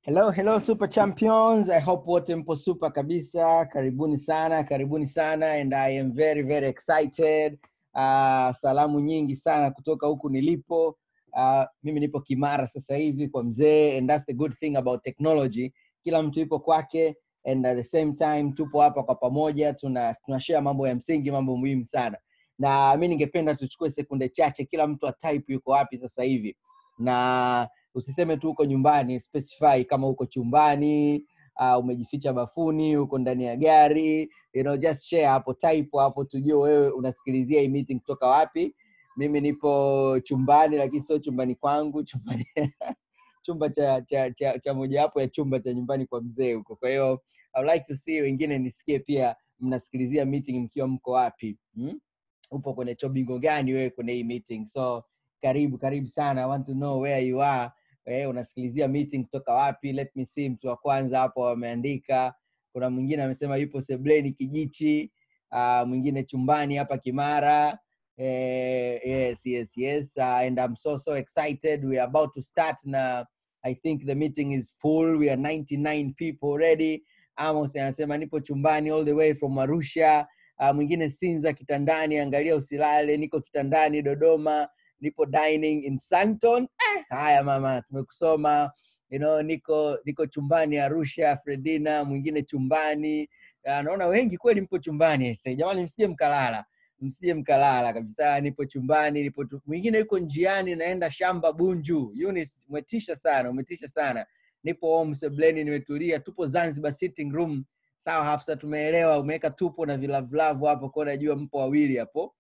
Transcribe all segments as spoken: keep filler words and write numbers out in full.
Hello, hello Super Champions. I hope wote mpo super kabisa. Karibuni sana, karibuni sana and I am very very excited. Uh, salamu nyingi sana kutoka huku nilipo. Uh, mimi nipo Kimara sasa hivi kwa mzee, and that's the good thing about technology. Kila mtu yupo kwake and at the same time tupo hapa kwa pamoja, tuna tunashare mambo ya msingi, mambo muhimu sana. Na mimi ningependa tuchukue sekunde chache kila mtu a type yuko wapi sasa hivi. Na usiseme tu uko nyumbani, specify kama uko chumbani, uh, umejificha bafuni, uko ndani ya gari, you know, just share hapo, type hapo tujue wewe unasikilizia hii meeting kutoka wapi. Mimi nipo chumbani, lakini sio chumbani kwangu, chumbani chumba cha cha cha, cha moja hapo ya chumba cha nyumbani kwa mzee huko. Kwa hiyo I would like to see wengine nisikie pia mnasikilizia meeting mkiwa mko wapi. Hmm? Upo kwenye chobingo gani wewe kwenye hii meeting? So karibu karibu sana. I want to know where you are. Eh, unasikilizia meeting kutoka wapi? Let me see. Mtu wa kwanza hapo wameandika. Kuna mwingine amesema yupo Sebleni Kijichi, uh, mwingine chumbani hapa Kimara. Eh, yes yes yes uh, and I'm so so excited. We are about to start na I think the meeting is full. We are ninety-nine people already. Amos anasema nipo chumbani all the way from Arusha. Uh, mwingine Sinza kitandani, angalia usilale, niko kitandani Dodoma, nipo dining in Santon. Eh, haya mama, tumekusoma. You know, niko niko chumbani Arusha, Fredina, mwingine chumbani. Uh, naona wengi kweli mpo chumbani. Sasa jamani, msije mkalala. Msije mkalala kabisa, nipo chumbani, nipo tu... mwingine yuko njiani naenda shamba Bunju. Eunice, umetisha sana, umetisha sana. Nipo home Sebleni nimetulia, tupo Zanzibar sitting room. Sawa Hafsa, tumeelewa, umeweka tupo na vilavlavu hapo kwa najua mpo wawili hapo.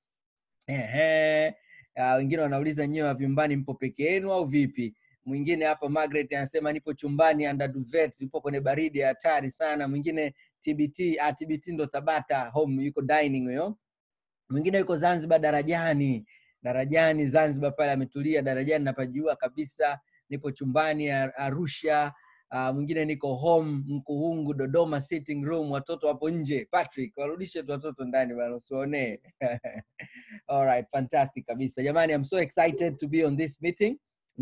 Ehe. Uh, wengine wanauliza nyewe wa vyumbani mpo peke yenu au vipi? Mwingine hapa Margaret anasema nipo chumbani under duvet, yupo kwenye baridi ya hatari sana. Mwingine T B T, ah T B T ndo Tabata home, yuko dining huyo. Mwingine yuko Zanzibar Darajani. Darajani Zanzibar pale ametulia Darajani, napajua kabisa. Nipo chumbani Arusha. Uh, mwingine niko home Mkuhungu Dodoma sitting room, watoto hapo nje. Patrick, warudishe watoto ndani bana, usione. All right, fantastic kabisa. Jamani, I'm so excited to be on this meeting.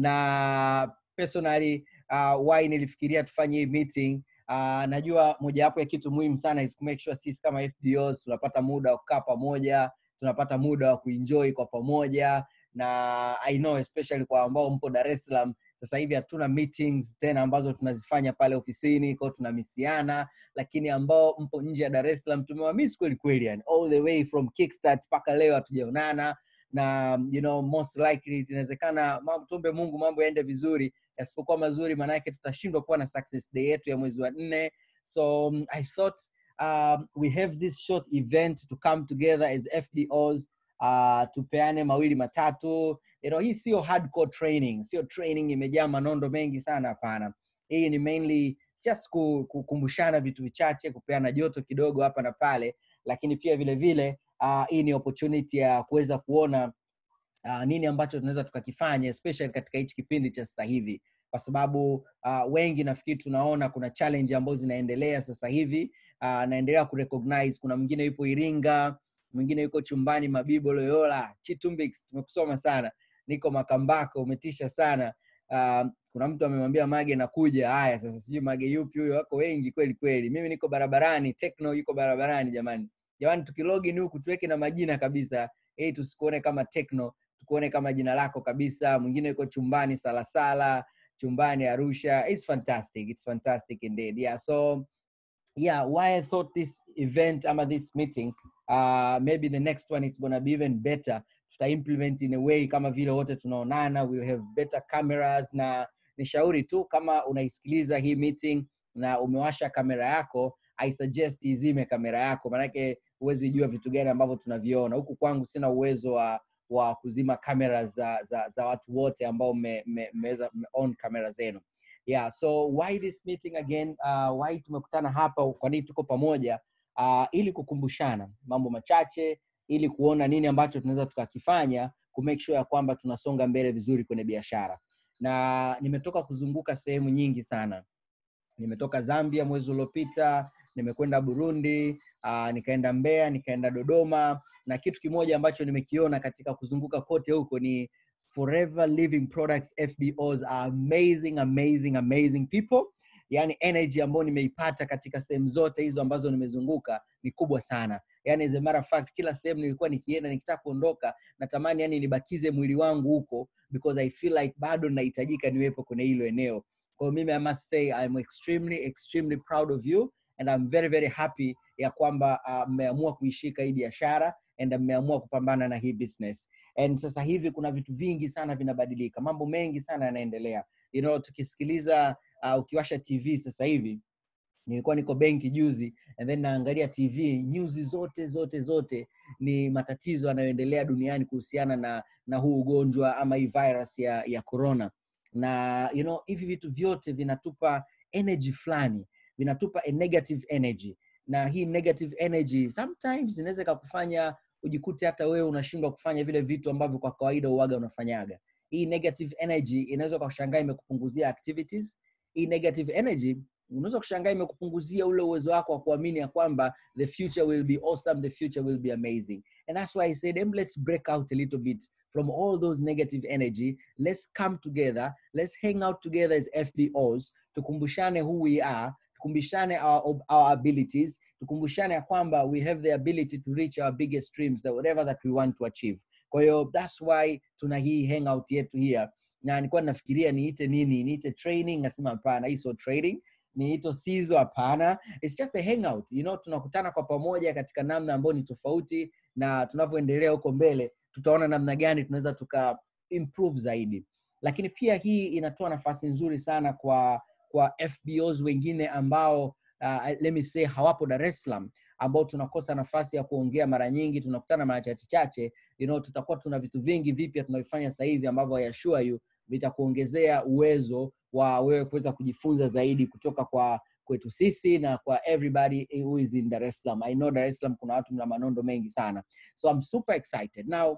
Na personally uh, why nilifikiria tufanye hii meeting, uh, najua moja wapo ya kitu muhimu sana is to make sure sisi kama F B Os tunapata muda wa kukaa pamoja, tunapata muda wa kuenjoy kwa pamoja. Na I know especially kwa ambao mpo Dar es Salaam sasa hivi hatuna meetings tena ambazo tunazifanya pale ofisini, kwa tunamisiana, lakini ambao mpo nje ya Dar es Salaam tumewamiss kweli kweli, yani all the way from Kickstart paka leo hatujaonana. Na you know, most likely inawezekana mambo, tuombe Mungu mambo yaende vizuri, yasipokuwa mazuri maana yake tutashindwa kuwa na success day yetu ya mwezi wa nne. So um, I thought um, we have this short event to come together as F B Os, uh, tupeane mawili matatu. You know, hii sio hardcore training, sio training imejaa manondo mengi sana, hapana. Hii ni mainly just kukumbushana vitu vichache, kupeana joto kidogo hapa na pale, lakini pia vile vile uh, hii ni opportunity ya kuweza kuona uh, nini ambacho tunaweza tukakifanya especially katika hichi kipindi cha sasa hivi, kwa sababu uh, wengi nafikiri tunaona kuna challenge ambazo zinaendelea sasa hivi. Uh, naendelea kurecognize kuna mwingine yupo Iringa, mwingine yuko chumbani Mabibo Loyola, Chitumbix, tumekusoma sana. Niko Makambako, umetisha sana. Uh, kuna mtu amemwambia Mage nakuja. Haya sasa sijui Mage yupi huyo, wako wengi kweli kweli. Mimi niko barabarani, Techno yuko barabarani jamani. Jamani, tukilogin huku tuweke na majina kabisa, eh, tusikuone kama Techno, tukuone kama jina lako kabisa. Mwingine yuko chumbani Salasala, chumbani Arusha. It's fantastic. It's fantastic indeed. Yeah, so yeah, why I thought this event ama this meeting, uh maybe the next one it's going to be even better. Tuta implement in a way kama vile wote tunaonana, we'll have better cameras. Na nishauri tu kama unaisikiliza hii meeting na umewasha kamera yako, I suggest izime kamera yako, maana yake uwezi jua vitu gani ambavyo tunaviona. Huku kwangu sina uwezo wa wa kuzima kamera za za, za watu wote ambao mmeweza me, me on kamera zenu. Yeah, so why this meeting again? Uh, why tumekutana hapa, kwa nini tuko pamoja? Uh, ili kukumbushana mambo machache, ili kuona nini ambacho tunaweza tukakifanya ku make sure ya kwamba tunasonga mbele vizuri kwenye biashara. Na nimetoka kuzunguka sehemu nyingi sana. Nimetoka Zambia mwezi uliopita, nimekwenda Burundi, uh, nikaenda Mbeya, nikaenda Dodoma, na kitu kimoja ambacho nimekiona katika kuzunguka kote huko ni Forever Living Products F B Os are amazing amazing amazing people. yani energy ambayo nimeipata katika sehemu zote hizo ambazo nimezunguka ni kubwa sana. Yani as a matter of fact, kila sehemu nilikuwa nikienda nikitaka kuondoka natamani yani nibakize mwili wangu huko, because I feel like bado nahitajika niwepo kwenye hilo eneo. Kwa mimi I must say I'm extremely extremely proud of you, and I'm very very happy ya kwamba mmeamua uh, kuishika hii biashara and mmeamua kupambana na hii business. And sasa hivi kuna vitu vingi sana vinabadilika, mambo mengi sana yanaendelea. You know, tukisikiliza uh, ukiwasha T V sasa hivi, nilikuwa niko benki juzi and then naangalia T V, news zote zote zote ni matatizo yanayoendelea duniani kuhusiana na na huu ugonjwa ama hii virus ya ya corona. Na you know, hivi vitu vyote vinatupa energy fulani, vinatupa a negative energy, na hii negative energy sometimes inaweza kukufanya ujikute hata wewe unashindwa kufanya vile vitu ambavyo kwa kawaida uwaga unafanyaga. Hii negative energy inaweza kushangaa imekupunguzia activities. Hii negative energy unaweza kushangaa imekupunguzia ule uwezo wako wa kuamini ya kwamba the future will be awesome, the future will be amazing. And that's why I said, let's break out a little bit from all those negative energy. Let's come together, let's hang out together as F B Os, tukumbushane who we are, tukumbushane our, our abilities, tukumbushane ya kwamba we have the ability to reach our biggest dreams, that whatever that we want to achieve. Kwa hiyo that's why tuna hii hangout yetu here. Na nilikuwa nafikiria niite nini, niite training, nasema hapana, hii sio training. Niito sizo hapana, it's just a hangout. You know, tunakutana kwa pamoja katika namna ambayo ni tofauti, na tunavyoendelea huko mbele tutaona namna gani tunaweza tuka improve zaidi. Lakini pia hii inatoa nafasi nzuri sana kwa kwa F B Os wengine ambao uh, let me say hawapo Dar es Salaam, ambao tunakosa nafasi ya kuongea mara nyingi, tunakutana mara chache chache. You know, tutakuwa tuna vitu vingi vipya tunavifanya sasa hivi ambavyo I assure you vitakuongezea uwezo wa wewe kuweza kujifunza zaidi kutoka kwa kwetu sisi na kwa everybody who is in Dar es Salaam. I know Dar es Salaam kuna watu mna manondo mengi sana. So I'm super excited. Now,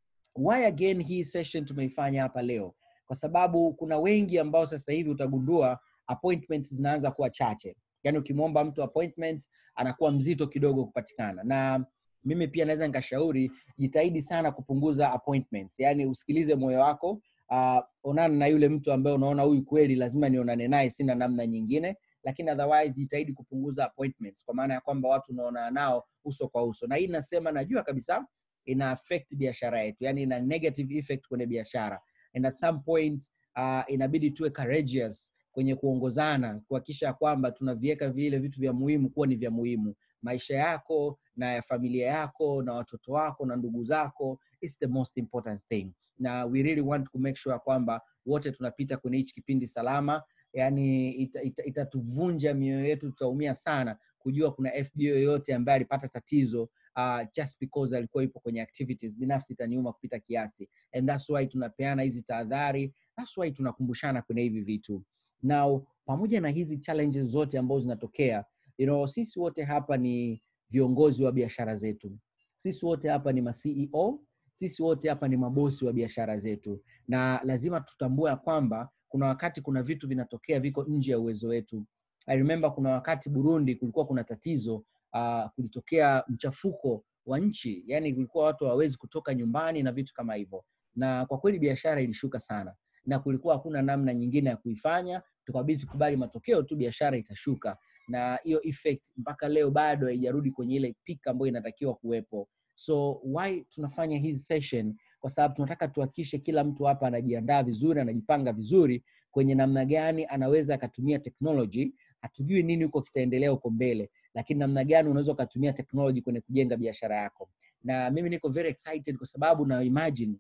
why again hii session tumeifanya hapa leo? Kwa sababu kuna wengi ambao sasa hivi utagundua appointments zinaanza kuwa chache. Yaani ukimwomba mtu appointment anakuwa mzito kidogo kupatikana. Na mimi pia naweza nikashauri jitahidi sana kupunguza appointments. Yaani usikilize moyo wako. Uh, onana na yule mtu ambaye unaona huyu kweli lazima nionane naye, sina namna nyingine. Lakini otherwise jitahidi kupunguza appointments, kwa maana ya kwamba watu unaona nao uso kwa uso. Na hii nasema najua kabisa ina affect biashara yetu, yani ina negative effect kwenye biashara. And at some point uh, inabidi tuwe courageous kwenye kuongozana, kuhakikisha kwamba tunaviweka vile vitu vya muhimu kuwa ni vya muhimu. Maisha yako na ya familia yako na watoto wako na ndugu zako is the most important thing. Na we really want to make sure kwamba wote tunapita kwenye hichi kipindi salama. Yani itatuvunja ita, ita mioyo yetu, tutaumia sana kujua kuna F B O yoyote ambaye alipata tatizo uh, just because alikuwa yupo kwenye activities. Binafsi itaniuma kupita kiasi. And that's why tunapeana hizi tahadhari. That's why tunakumbushana kwenye hivi vitu. Now, pamoja na hizi challenges zote ambazo zinatokea, you know, sisi wote hapa ni viongozi wa biashara zetu. Sisi wote hapa ni ma C E O. Sisi wote hapa ni mabosi wa biashara zetu. Na lazima tutambue kwamba kuna wakati kuna vitu vinatokea viko nje ya uwezo wetu. I remember kuna wakati Burundi kulikuwa kuna tatizo, uh, kulitokea mchafuko wa nchi. Yani kulikuwa watu hawawezi kutoka nyumbani na vitu kama hivyo. Na kwa kweli biashara ilishuka sana. Na kulikuwa hakuna namna nyingine ya kuifanya, tukabidi tukubali matokeo tu, biashara itashuka. Na hiyo effect mpaka leo bado haijarudi kwenye ile peak ambayo inatakiwa kuwepo. So why tunafanya hizi session? Kwa sababu tunataka tuhakikishe kila mtu hapa anajiandaa vizuri, anajipanga vizuri kwenye namna gani anaweza akatumia technology. Hatujui nini huko kitaendelea huko mbele, lakini namna gani unaweza kutumia technology kwenye kujenga biashara yako. Na mimi niko very excited kwa sababu na imagine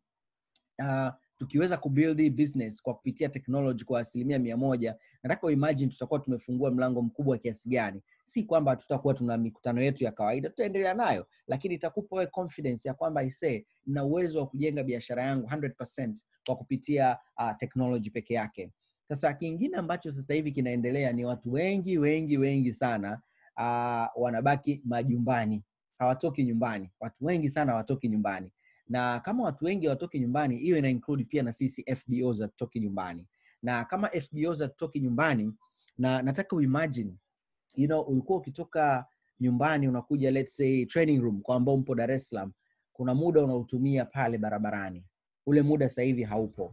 uh, tukiweza kubuild business kwa kupitia technology kwa asilimia mia moja, nataka imagine tutakuwa tumefungua mlango mkubwa kiasi gani. Si kwamba tutakuwa tuna mikutano yetu ya kawaida, tutaendelea nayo, lakini itakupa wewe confidence ya kwamba I say na uwezo wa kujenga biashara yangu one hundred percent kwa kupitia uh, technology peke yake. Sasa kingine ambacho sasa hivi kinaendelea ni watu wengi wengi wengi sana uh, wanabaki majumbani, hawatoki nyumbani. Watu wengi sana hawatoki nyumbani. Na kama watu wengi hawatoki nyumbani, hiyo ina include pia na sisi F B Os hatutoki nyumbani. Na kama F B Os hatutoki nyumbani, na nataka uimagine, you know, ulikuwa ukitoka nyumbani unakuja let's say training room kwa ambao mpo Dar es Salaam, kuna muda unautumia pale barabarani. Ule muda sasa hivi haupo.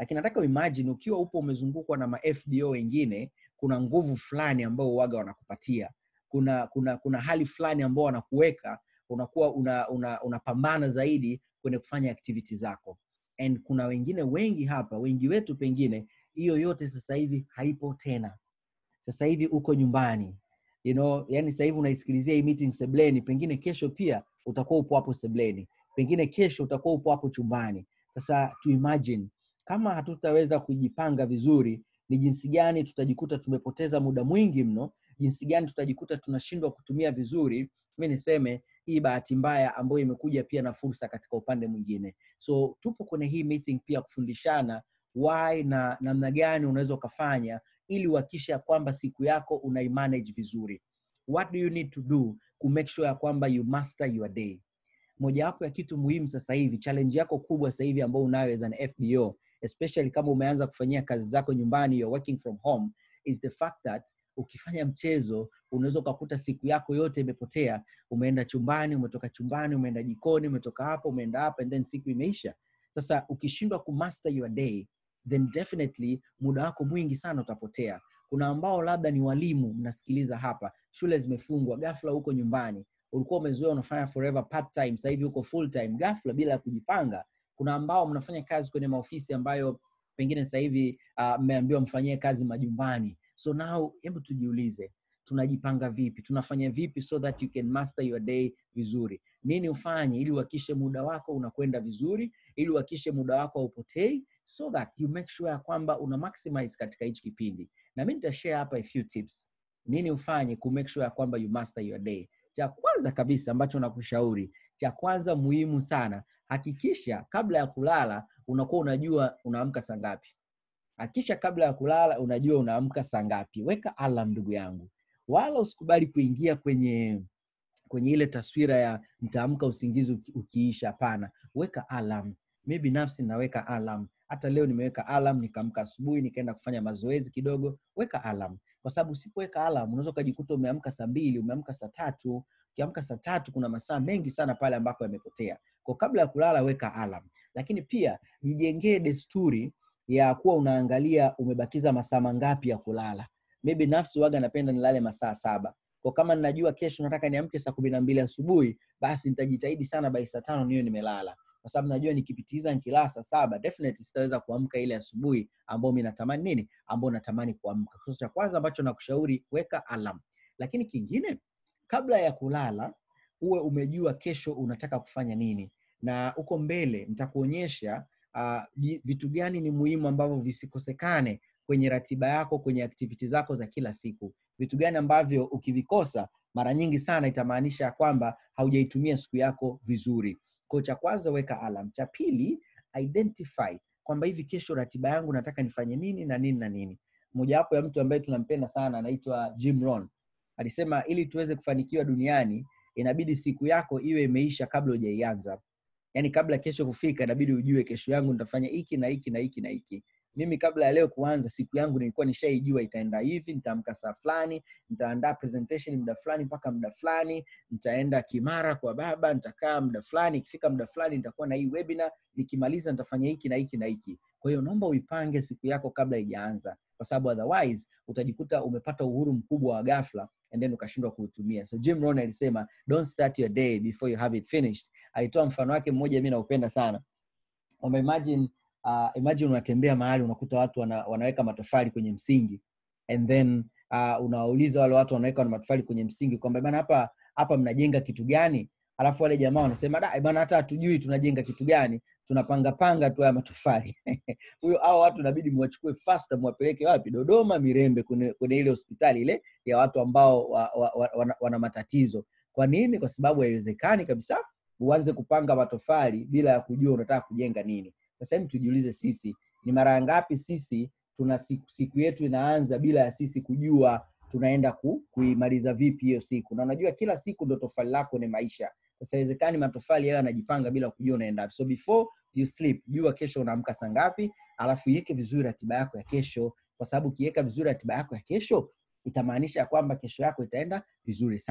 Lakini nataka imagine ukiwa upo umezungukwa na ma F B O wengine, kuna nguvu fulani ambao waga wanakupatia. Kuna kuna kuna hali fulani ambao wanakuweka, unakuwa una unapambana una zaidi kwenye kufanya activity zako. And kuna wengine wengi hapa, wengi wetu pengine hiyo yote sasa hivi haipo tena. Sasa hivi uko nyumbani. You know, yani sasa hivi unaisikilizia hii meeting sebleni, pengine kesho pia utakuwa upo hapo sebleni. Pengine kesho utakuwa upo hapo chumbani. Sasa to imagine kama hatutaweza kujipanga vizuri, ni jinsi gani tutajikuta tumepoteza muda mwingi mno, jinsi gani tutajikuta tunashindwa kutumia vizuri. Mimi niseme hii bahati mbaya ambayo imekuja pia na fursa katika upande mwingine. So tupo kwenye hii meeting pia kufundishana why na namna gani unaweza kufanya ili uhakikishe kwamba siku yako unaimanage vizuri. What do you need to do to make sure ya kwamba you master your day? Moja wapo ya kitu muhimu sasa hivi, challenge yako kubwa sasa hivi ambayo unayo as an F B O, especially kama umeanza kufanyia kazi zako nyumbani, you're working from home, is the fact that ukifanya mchezo unaweza kukuta siku yako yote imepotea. Umeenda chumbani, umetoka chumbani, umeenda jikoni, umetoka hapo, umeenda hapa, and then siku imeisha. Sasa ukishindwa kumaster your day, then definitely muda wako mwingi sana utapotea. Kuna ambao labda ni walimu mnasikiliza hapa, shule zimefungwa, ghafla uko nyumbani, ulikuwa umezoea unafanya forever part time, sasa hivi uko full time ghafla bila kujipanga. Kuna ambao mnafanya kazi kwenye maofisi ambayo pengine sasa hivi mmeambiwa uh, mfanyie kazi majumbani. So now hebu tujiulize, tunajipanga vipi? Tunafanya vipi so that you can master your day vizuri? Nini ufanye ili uhakikishe muda wako unakwenda vizuri, ili uhakikishe muda wako haupotei, so that you make sure kwamba una maximize katika hichi kipindi. Na mimi nitashare hapa a few tips. Nini ufanye ku make sure kwamba you master your day? Cha kwanza kabisa ambacho nakushauri, cha kwanza muhimu sana, hakikisha kabla ya kulala unakuwa unajua unaamka saa ngapi. Hakikisha kabla ya kulala unajua unaamka saa ngapi. Weka alarm ndugu yangu. Wala usikubali kuingia kwenye kwenye ile taswira ya nitaamka usingizi ukiisha. Hapana. Weka alarm. Mimi binafsi naweka alarm. Hata leo nimeweka alarm, nikaamka asubuhi nikaenda kufanya mazoezi kidogo. Weka alarm. Kwa sababu usipoweka alarm unaweza kujikuta umeamka saa mbili, umeamka saa tatu. Ukiamka saa tatu kuna masaa mengi sana pale ambako yamepotea. Kwa kabla ya kulala weka alarm. Lakini pia jijengee desturi ya kuwa unaangalia umebakiza masaa mangapi ya kulala. Mimi binafsi waga napenda nilale masaa saba. Kwa kama ninajua kesho nataka niamke saa kumi na mbili asubuhi, basi nitajitahidi sana by saa tano niwe nimelala. Kwa sababu najua nikipitiza nikilala saa saba, definitely sitaweza kuamka ile asubuhi ambayo mimi natamani nini? Ambayo natamani kuamka. Kwa cha kwanza ambacho nakushauri, weka alarm. Lakini kingine, kabla ya kulala, uwe umejua kesho unataka kufanya nini. Na uko mbele nitakuonyesha Uh, vitu gani ni muhimu ambavyo visikosekane kwenye ratiba yako, kwenye activity zako za kila siku. Vitu gani ambavyo ukivikosa mara nyingi sana itamaanisha kwamba haujaitumia siku yako vizuri. Kwa cha kwanza weka alarm. Cha pili, identify kwamba hivi kesho ratiba yangu nataka nifanye nini na nini na nini. Mmoja wapo ya mtu ambaye tunampenda sana anaitwa Jim Rohn. Alisema ili tuweze kufanikiwa duniani inabidi siku yako iwe imeisha kabla hujaianza. Yani kabla kesho kufika inabidi ujue kesho yangu nitafanya hiki na hiki na hiki na hiki. Mimi kabla ya leo kuanza siku yangu nilikuwa nishaijua itaenda hivi, nitaamka saa fulani, nitaandaa presentation muda fulani mpaka muda fulani, nitaenda Kimara kwa baba, nitakaa muda fulani, ikifika muda fulani nitakuwa na hii webinar, nikimaliza nitafanya hiki na hiki na hiki. Kwa hiyo naomba uipange siku yako kabla haijaanza, kwa sababu otherwise utajikuta umepata uhuru mkubwa wa ghafla and then ukashindwa kuutumia. So Jim Rohn alisema don't start your day before you have it finished. Alitoa mfano wake mmoja mimi naupenda sana. Kwamba imagine uh, imagine unatembea mahali unakuta watu wana, wanaweka matofali kwenye msingi, and then uh, unawauliza wale watu wanaweka matofali kwenye msingi kwamba bwana hapa hapa mnajenga kitu gani? Alafu wale jamaa wanasema da bwana hata hatujui tunajenga kitu gani, tunapanga panga tu ya matofali. Huyo hao watu inabidi muachukue faster muwapeleke wapi? Dodoma Mirembe, kwenye kwenye ile hospitali ile ya watu ambao wa, wa, wa, wana, wana matatizo. Kwa nini? Kwa sababu haiwezekani kabisa uanze kupanga matofali bila ya kujua unataka kujenga nini. Sasa hebu tujiulize sisi, ni mara ngapi sisi tuna siku, siku yetu inaanza bila ya sisi kujua tunaenda ku, kuimaliza vipi hiyo siku. Na unajua kila siku ndio tofali lako ni maisha. Sasa haiwezekani matofali yao yanajipanga bila kujua unaenda. So before you sleep, jua kesho unaamka saa ngapi, alafu iweke vizuri ratiba yako ya kesho, kwa sababu ukiweka vizuri ratiba yako ya kesho itamaanisha kwamba kesho yako itaenda vizuri sana.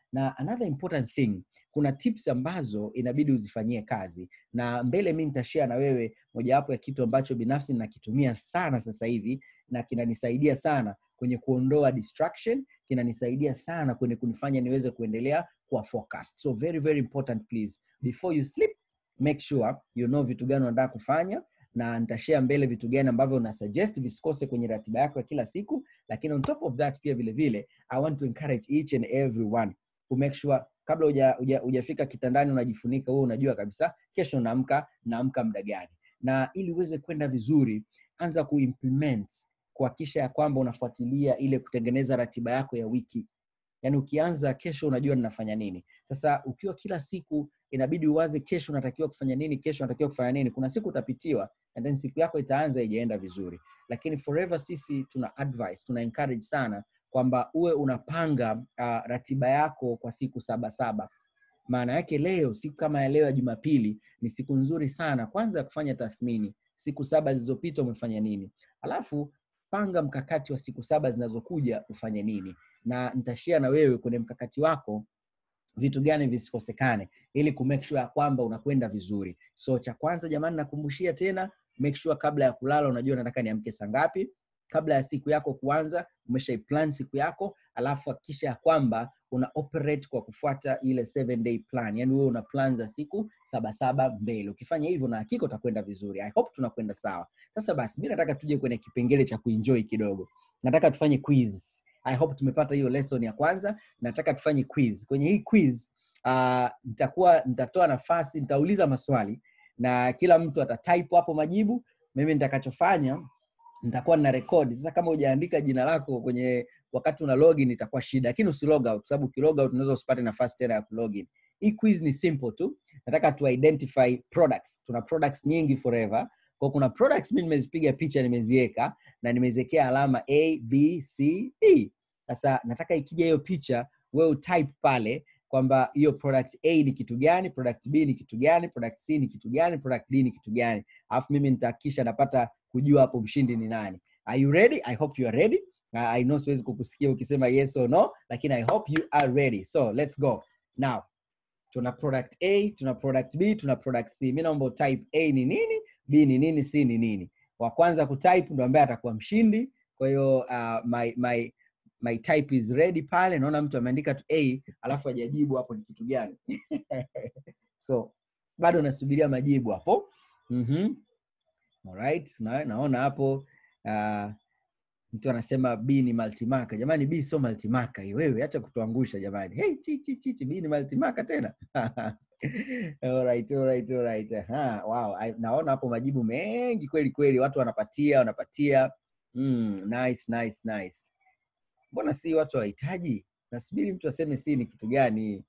Na another important thing, kuna tips ambazo inabidi uzifanyie kazi, na mbele mimi nitashare na wewe mojawapo ya kitu ambacho binafsi ninakitumia sana sasa hivi na kinanisaidia sana kwenye kuondoa distraction, kinanisaidia sana kwenye kunifanya niweze kuendelea kuwa focused. So very very important, please, before you sleep, make sure you know vitu gani unataka kufanya, na nitashare mbele vitu gani ambavyo na suggest visikose kwenye ratiba yako ya kila siku. Lakini on top of that pia vile vile, I want to encourage each and everyone to make sure kabla uja, uja, ujafika kitandani unajifunika, wewe unajua kabisa kesho unaamka naamka muda gani. Na ili uweze kwenda vizuri, anza kuimplement, kuhakikisha ya kwamba unafuatilia ile kutengeneza ratiba yako ya wiki. Yani ukianza kesho unajua ninafanya nini. Sasa ukiwa kila siku inabidi uwaze kesho unatakiwa kufanya nini, kesho unatakiwa kufanya nini. Kuna siku utapitiwa and then siku yako itaanza ijaenda vizuri. Lakini forever sisi tuna advice, tuna encourage sana kwamba uwe unapanga uh, ratiba yako kwa siku saba saba. Maana yake leo, siku kama ya leo ya Jumapili ni siku nzuri sana kwanza kufanya tathmini. Siku saba zilizopita umefanya nini? Alafu panga mkakati wa siku saba zinazokuja ufanye nini. Na nitashare na wewe kwenye mkakati wako vitu gani visikosekane ili ku make sure kwamba unakwenda vizuri. So cha kwanza jamani, nakumbushia tena, make sure kabla ya kulala unajua nataka niamke saa ngapi. Kabla ya siku yako kuanza umeshaiplan siku yako, alafu hakikisha ya kwamba una operate kwa kufuata ile seven day plan. Yani wewe una plan za siku saba saba mbele. Ukifanya hivyo na hakika utakwenda vizuri. I hope tunakwenda sawa. Sasa basi mimi nataka tuje kwenye kipengele cha kuenjoy kidogo. Nataka tufanye quiz. I hope tumepata hiyo lesson ya kwanza. Nataka tufanye quiz. Kwenye hii quiz uh, nitakuwa nitatoa nafasi, nitauliza maswali na kila mtu atatype hapo majibu. Mimi nitakachofanya nitakuwa na record. Sasa kama hujaandika jina lako kwenye wakati una login itakuwa shida, lakini usilog out, sababu ukilog out unaweza usipate nafasi tena ya kulogin. Hii quiz ni simple tu. Nataka tu identify products. Tuna products nyingi forever. Kwa kuna products mimi nimezipiga picha, nimeziweka na nimeziwekea alama A B C D. Sasa nataka ikija hiyo picha wewe type pale kwamba hiyo product A ni kitu gani, product B ni kitu gani, product C ni kitu gani, product D ni kitu gani. Alafu mimi nitahakikisha napata kujua hapo mshindi ni nani. Are you ready? I hope you are ready. Uh, I know siwezi kukusikia ukisema yes or no, lakini I hope you are ready. So let's go. Now, tuna product A, tuna product B, tuna product C. Mimi naomba type A ni nini, B ni nini, C ni nini. Wa kwanza kutype ndio ambaye atakuwa mshindi. Kwa hiyo uh, my my my type is ready pale. Naona mtu ameandika tu A alafu hajajibu hapo ni kitu gani. So bado nasubiria majibu hapo. Mhm. Alright, na naona hapo uh, mtu anasema B ni multimarker. Jamani, B sio multimarker. Wewe acha kutuangusha jamani. Hey, chi chi chi, B ni multimarker tena. Alright, alright, alright. Ha, wow. I, naona hapo majibu mengi kweli kweli, watu wanapatia, wanapatia. Mm, nice, nice, nice. Mbona si watu wahitaji? Nasubiri mtu aseme C ni kitu gani.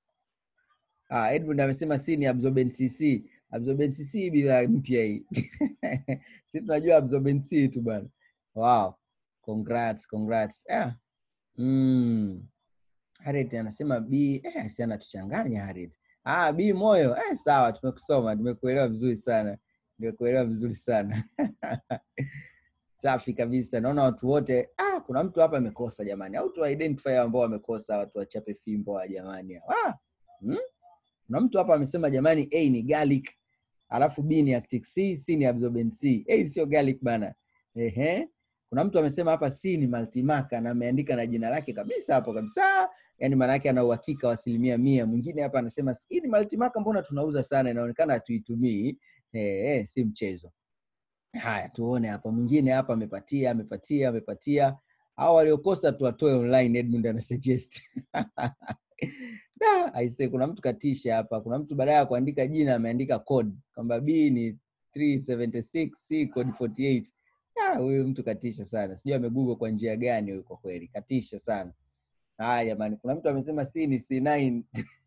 Ah, Edmund amesema C ni absorbent C C. Absorbent C C bila mpya hii. Sisi tunajua absorbent C tu bwana. Wow. Congrats, congrats. Ah. Mm. Harriet anasema B, eh si anatuchanganya Harriet. Ah, B moyo. Eh sawa, tumekusoma, tumekuelewa vizuri sana. Tumekuelewa vizuri sana. Safi kabisa. Naona watu wote, ah kuna mtu hapa amekosa jamani. Au tu identify ambao wamekosa, watu wachape fimbo wa jamani. Ah. Hmm? Kuna mtu hapa amesema jamani A ni garlic, alafu B ni Actic C, C ni absorbent C. A sio garlic bana. Ehe. Kuna mtu amesema hapa C ni multimarker na ameandika na jina lake kabisa hapo kabisa. Yaani maana yake ana uhakika wa asilimia mia. Mwingine hapa anasema C ni multimarker, mbona tunauza sana, inaonekana hatuitumii. Eh, eh si mchezo. Haya tuone hapa. Mwingine hapa amepatia, amepatia, amepatia. Hao waliokosa tuwatoe online, Edmund ana suggest. Da, I say kuna mtu katisha hapa. Kuna mtu baada ya kuandika jina ameandika code kwamba B ni three seven six, C code forty eight. Ah, huyu mtu katisha sana. Sijui amegoogle kwa njia gani huyo, kwa kweli katisha sana. Haya jamani, kuna mtu amesema C ni C nine.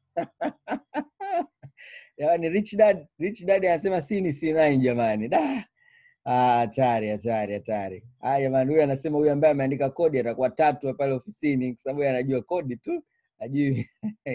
Yaani Rich Dad, Rich Dad anasema C ni C nine jamani. Da. Ah, hatari, hatari, hatari. Haya jamani, huyu anasema huyu ambaye ameandika kodi atakuwa tatu pale ofisini kwa sababu yeye anajua kodi tu. Ajui.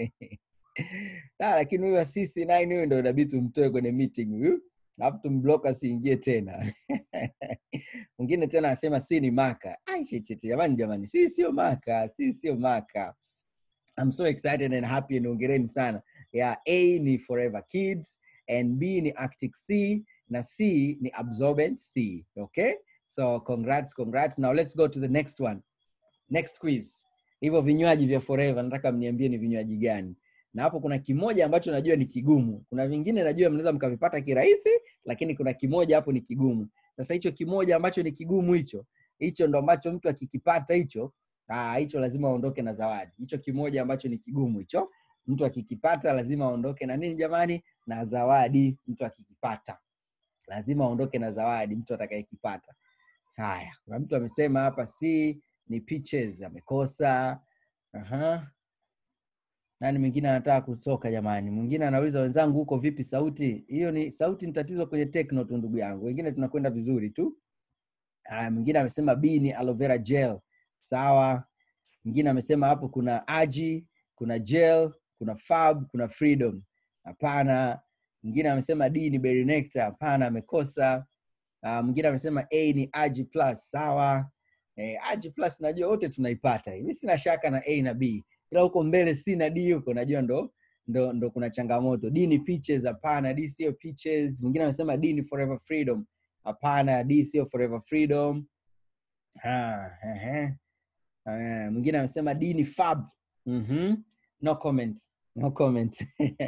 Na lakini huyu C C nine huyu ndio inabidi tumtoe kwenye meeting huyu. Alafu tumblock asiingie tena. Mwingine tena anasema C ni maka. Ai shit jamani jamani. C sio maka, C sio maka. I'm so excited and happy and hongereni sana. Yeah, A ni Forever Kids and B ni Arctic Sea na C ni Absorbent C. Okay? So congrats, congrats. Now let's go to the next one. Next quiz. Hivyo vinywaji vya Forever nataka mniambie ni vinywaji gani. Na hapo kuna kimoja ambacho najua ni kigumu. Kuna vingine najua mnaweza mkavipata kirahisi, lakini kuna kimoja hapo ni kigumu. Sasa hicho kimoja ambacho ni kigumu hicho, hicho ndo ambacho mtu akikipata hicho, ah hicho lazima aondoke na zawadi. Hicho kimoja ambacho ni kigumu hicho, mtu akikipata lazima aondoke na nini jamani? Na zawadi. Mtu akikipata lazima aondoke na zawadi, mtu atakayekipata. Haya, kuna mtu amesema hapa si ni Peaches, amekosa. Aha. Nani mwingine anataka kusoka jamani? Mwingine anauliza wenzangu huko vipi sauti? Hiyo ni sauti ni tatizo kwenye techno tu ndugu yangu. Wengine tunakwenda vizuri tu. Ah, mwingine amesema B ni aloe vera gel. Sawa. Mwingine amesema hapo kuna Aji, kuna gel, kuna Fab, kuna Freedom. Hapana. Mwingine amesema D ni berry nectar. Hapana, amekosa. Ah, mwingine amesema A ni Aji plus. Sawa. Eh, Aji plus najua wote tunaipata. Mimi sina shaka na A na B. Ila huko mbele C na D huko najua ndo ndo ndo kuna changamoto. D ni Peaches, hapana, D sio Peaches. Mwingine anasema D ni Forever Freedom. Hapana, D sio Forever Freedom. Ha, ehe. Eh, mwingine anasema D ni Fab. Mhm. No comment. No comment.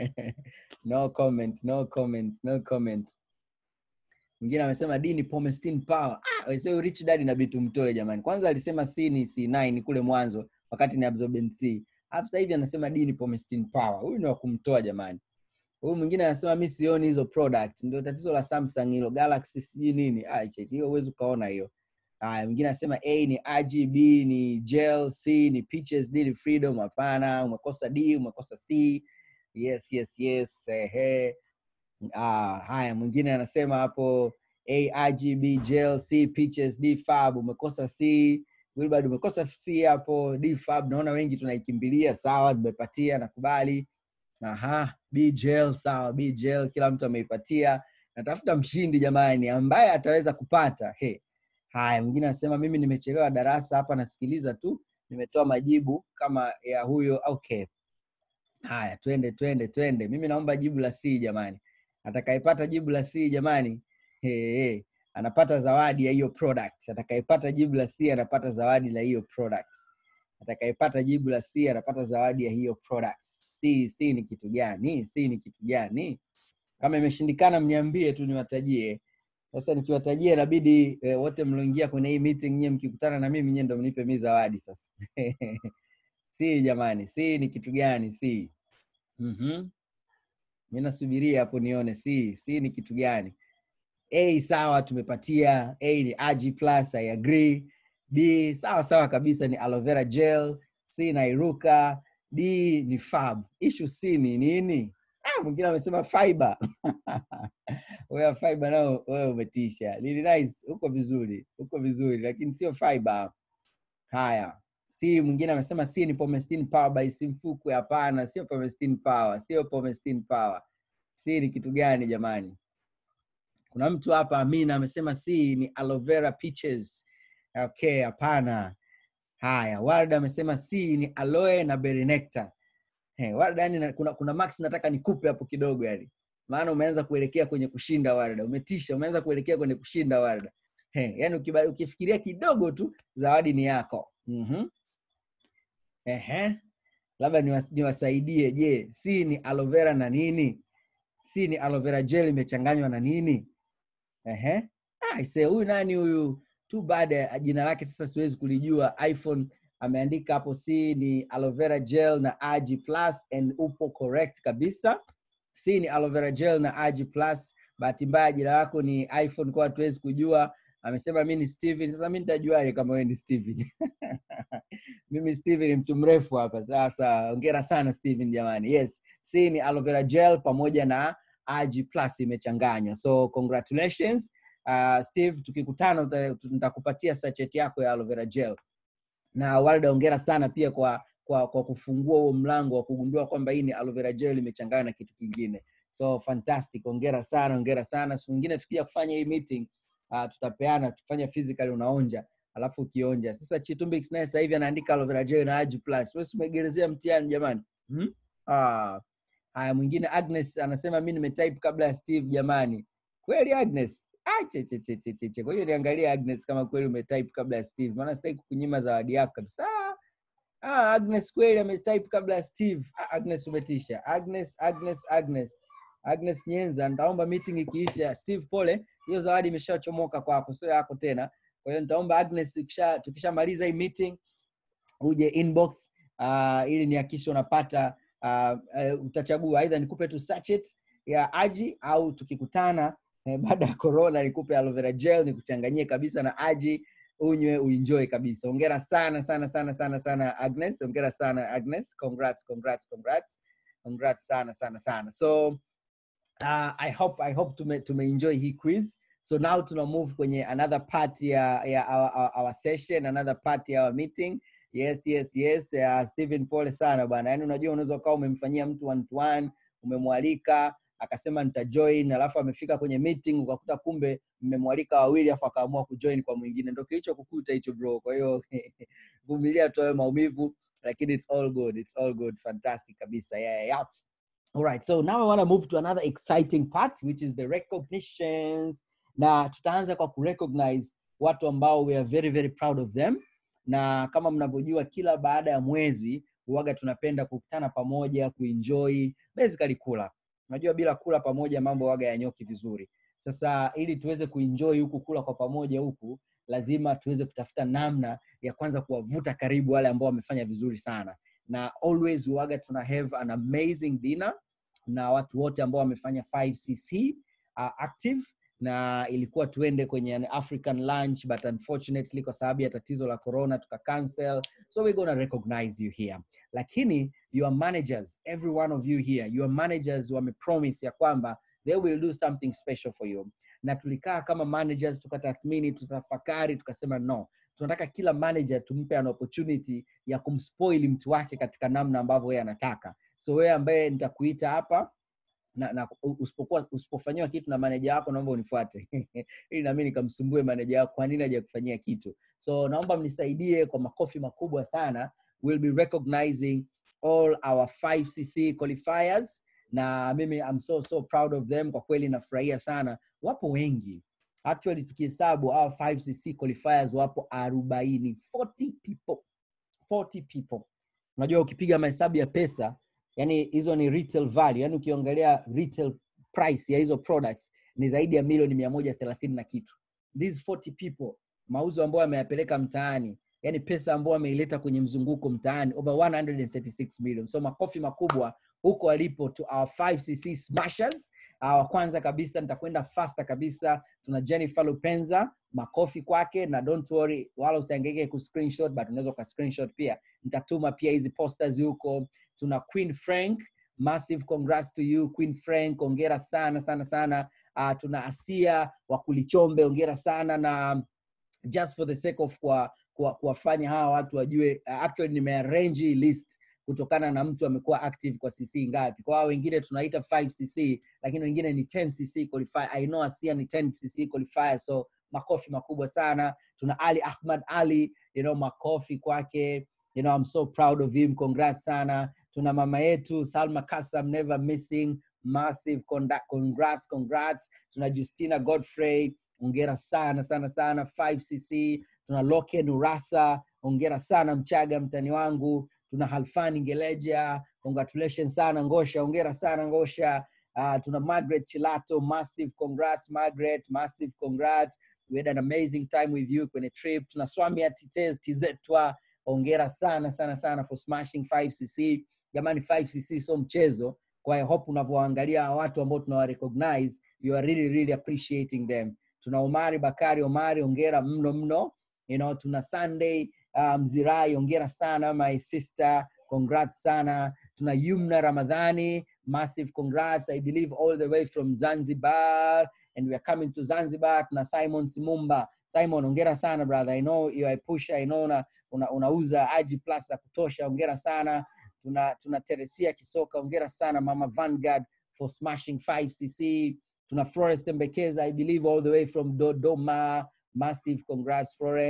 No comment, no comment, no comment. Mwingine amesema D ni Pomestine Power. Ah, wewe Rich Dad na Bitu Mtoe jamani. Kwanza alisema C ni C nine kule mwanzo wakati ni Absorbent C. Hapo sasa hivi anasema D ni Pomestine Power. Huyu ni wa kumtoa jamani. Huyu mwingine anasema mimi sioni hizo product. Ndio tatizo la Samsung hilo, Galaxy sijui nini. Ah, hiyo huwezi kaona hiyo. Ah, mwingine anasema A ni R G B ni gel, C ni Peaches, D ni Freedom. Hapana, umekosa D, umekosa C. Yes, yes, yes. Ehe. Ah, haya mwingine anasema hapo A R G B gel, C Peaches, D Fab. Umekosa C. Wilbard umekosa C hapo. D Fab naona wengi tunaikimbilia. Sawa, tumepatia, nakubali. Aha, B gel, sawa, B gel kila mtu ameipatia. Natafuta mshindi jamani ambaye ataweza kupata. He. Haya, mwingine anasema mimi nimechelewa darasa hapa nasikiliza tu. Nimetoa majibu kama ya huyo. Okay. Haya, twende twende twende. Mimi naomba jibu la C jamani. Atakayepata jibu la C jamani, he, he, anapata zawadi ya hiyo product. Atakayepata jibu la C anapata zawadi la hiyo product. Atakayepata jibu la C anapata zawadi ya hiyo product. C C ni kitu gani? C ni kitu gani? Kama imeshindikana mniambie tu niwatajie. Sasa nikiwatajia inabidi e, wote mloingia kwenye hii meeting nyinyi mkikutana na mimi nyinyi ndio mnipe mimi zawadi sasa. C jamani, C ni kitu gani? C. Mhm. Mimi nasubiria hapo nione C. C ni kitu gani? A sawa tumepatia. A ni R G plus, I agree. B sawa sawa kabisa ni aloe vera gel. C na Iruka. D ni Fab. Issue C ni nini? Ah, mwingine amesema fiber. Wewe fiber nao wewe umetisha. Really nice. Uko vizuri. Uko vizuri lakini sio fiber. Haya. C mwingine amesema C ni Pomestine Power by Simfukwe. Hapana, sio Pomestine Power, sio Pomestine Power. C ni kitu gani jamani? Kuna mtu hapa Amina amesema C ni aloe vera Peaches. Okay, hapana. Haya, Warda amesema C ni aloe na berry nectar. Hey, Warda yani kuna kuna max nataka nikupe hapo kidogo yani. Maana umeanza kuelekea kwenye kushinda Warda. Umetisha, umeanza kuelekea kwenye kushinda Warda. Hey, yani ukibali ukifikiria kidogo tu zawadi ni yako. Mhm. Ehe. Labda niwasaidie. Je, C ni aloe vera na nini? C ni aloe vera gel imechanganywa na nini? Ehe. Ah, ise huyu nani huyu? Too bad jina lake sasa siwezi kulijua. iPhone ameandika hapo C ni aloe vera gel na R G plus and upo correct kabisa. C ni aloe vera gel na R G plus. Bahati mbaya jina lako ni iPhone kwa hatuwezi kujua. Amesema mimi ni Steven. Sasa mimi nitajuaje kama wewe ni Steven? Mimi Steven ni mtu mrefu hapa. Sasa hongera sana Steven jamani. Yes, C ni aloe vera gel pamoja na R G plus imechanganywa. So congratulations. Uh, Steve, tukikutana nitakupatia sachet yako ya aloe vera gel. Na Warda hongera sana pia kwa kwa kwa kufungua huo mlango wa kugundua kwamba hii ni aloe vera gel imechanganywa na kitu kingine. So fantastic. Hongera sana, hongera sana. Siku nyingine tukija kufanya hii meeting, uh, tutapeana, tufanye physically unaonja. alafu ukionja. Sasa Chitumbix naye sasa hivi anaandika aloe vera gel na Agi Plus. Wewe umegerezea mtihani jamani. Hmm? Ah. Haya, mwingine Agnes anasema mimi nimetype kabla ya Steve jamani. Kweli Agnes? Ah, che che che che che. Kwa hiyo niangalie Agnes kama kweli umetype kabla ya Steve. Maana sitaki kukunyima zawadi yako kabisa. Ah, Agnes kweli ametype kabla ya Steve. Ah, Agnes umetisha. Agnes, Agnes, Agnes. Agnes Nyenza, nitaomba meeting ikiisha. Steve pole, hiyo zawadi imeshachomoka kwako, sio yako tena. Kwa hiyo nitaomba Agnes tukisha tukishamaliza hii meeting uje inbox uh, ili nihakikishe unapata uh, uh, utachagua either nikupe tu sachet ya Agi au tukikutana eh, baada ya corona nikupe aloe vera gel nikuchanganyie kabisa na Agi unywe uenjoy kabisa. Hongera sana sana sana sana sana Agnes. Hongera sana Agnes. Congrats, congrats, congrats. Congrats sana sana sana. So uh, I hope I hope to me, to me enjoy hii quiz. So now tuna move kwenye another part ya, ya our, our, our session, another part ya our meeting. Yes, yes, yes. Uh, Steven pole sana bwana. Yaani unajua unaweza ukawa umemfanyia mtu one to one, umemwalika, akasema nitajoin, alafu amefika kwenye meeting ukakuta kumbe mmemwalika wawili afa akaamua kujoin kwa mwingine. Ndio kilicho kukuta hicho bro. Kwa hiyo vumilia tu hayo maumivu, lakini it's all good. It's all good. Fantastic kabisa. Yeah, yeah, yeah. All right. So now I want to move to another exciting part, which is the recognitions. Na tutaanza kwa kurecognize watu ambao we are very very proud of them. Na kama mnavyojua kila baada ya mwezi huaga tunapenda kukutana pamoja kuenjoy, basically kula. Unajua bila kula pamoja mambo huaga yanyoki vizuri. Sasa ili tuweze kuenjoy huku kula kwa pamoja huku, lazima tuweze kutafuta namna ya kwanza kuwavuta karibu wale ambao wamefanya vizuri sana. Na always huaga tuna have an amazing dinner na watu wote ambao wamefanya five C C uh, active, na ilikuwa tuende kwenye an African lunch but unfortunately kwa sababu ya tatizo la corona tuka cancel. So we're going to recognize you here. Lakini your managers, every one of you here, your managers wame promise ya kwamba they will do something special for you. Na tulikaa kama managers tukatathmini, tutafakari, tukasema no. Tunataka kila manager tumpe an opportunity ya kumspoil mtu wake katika namna ambavyo yeye anataka. So wewe ambaye nitakuita hapa na, na usipokuwa usipofanywa kitu na manager wako naomba unifuate ili na mimi nikamsumbue manager wako kwa nini hajakufanyia kitu. So naomba mnisaidie kwa makofi makubwa sana. We'll be recognizing all our five C C qualifiers na mimi I'm so so proud of them. Kwa kweli nafurahia sana. Wapo wengi. Actually tukihesabu our five C C qualifiers wapo arobaini, forty people. forty people. Unajua ukipiga mahesabu ya pesa, yani hizo ni retail value, yani ukiongelea retail price ya hizo products ni zaidi ya milioni mia moja thelathini na kitu. These forty people, mauzo ambao wameyapeleka mtaani, yani pesa ambao wameileta kwenye mzunguko mtaani over one hundred thirty-six million. So makofi makubwa huko walipo to our five C C smashers. Wa uh, kwanza kabisa nitakwenda faster kabisa, tuna Jennifer Lupenza, makofi kwake, na don't worry wala usihangaike ku screenshot but unaweza ka screenshot pia. Nitatuma pia hizi posters huko. Tuna Queen Frank, massive congrats to you Queen Frank, hongera sana sana sana. Uh, tuna Asia wa Kulichombe, hongera sana, na just for the sake of kwa kuwafanya hawa watu wajue, uh, actually nimearrange list kutokana na mtu amekuwa active kwa C C ngapi. Kwa hao wengine tunaita five C C lakini wengine ni ten C C qualifier. I know Asia ni ten C C qualifier, so makofi makubwa sana. Tuna Ali Ahmad Ali, you know, makofi kwake. You know, I'm so proud of him. Congrats sana. Tuna mama yetu Salma Kasam, never missing, massive congrats congrats. Tuna Justina Godfrey, hongera sana sana sana, five C C. Tuna Loke Nurasa, hongera sana Mchaga mtani wangu. Tuna Halfani Ngeleja, congratulations sana Ngosha, hongera sana Ngosha. Uh, tuna Margaret Chilato, massive congrats Margaret, massive congrats. We had an amazing time with you kwenye trip. Tuna Swami Atitez Tizetwa, hongera sana sana sana for smashing five C C. Jamani five C C so mchezo. Kwa I hope unavyoangalia watu ambao tunawa recognize, you are really really appreciating them. Tuna Omari Bakari Omari, hongera mno mno. You know, tuna Sunday um, Zirai, hongera sana my sister, congrats sana. Tuna Yumna Ramadhani, massive congrats, I believe all the way from Zanzibar, and we are coming to Zanzibar. Tuna Simon Simumba, Simon hongera sana brother, I know you are a pusher, I know una, una, unauza Agi Plus ya kutosha, hongera sana. Tuna, tuna Teresia Kisoka, hongera sana Mama Vanguard for smashing five C C. Tuna Florence Tembekeza, I believe all the way from Dodoma, massive congrats Florence.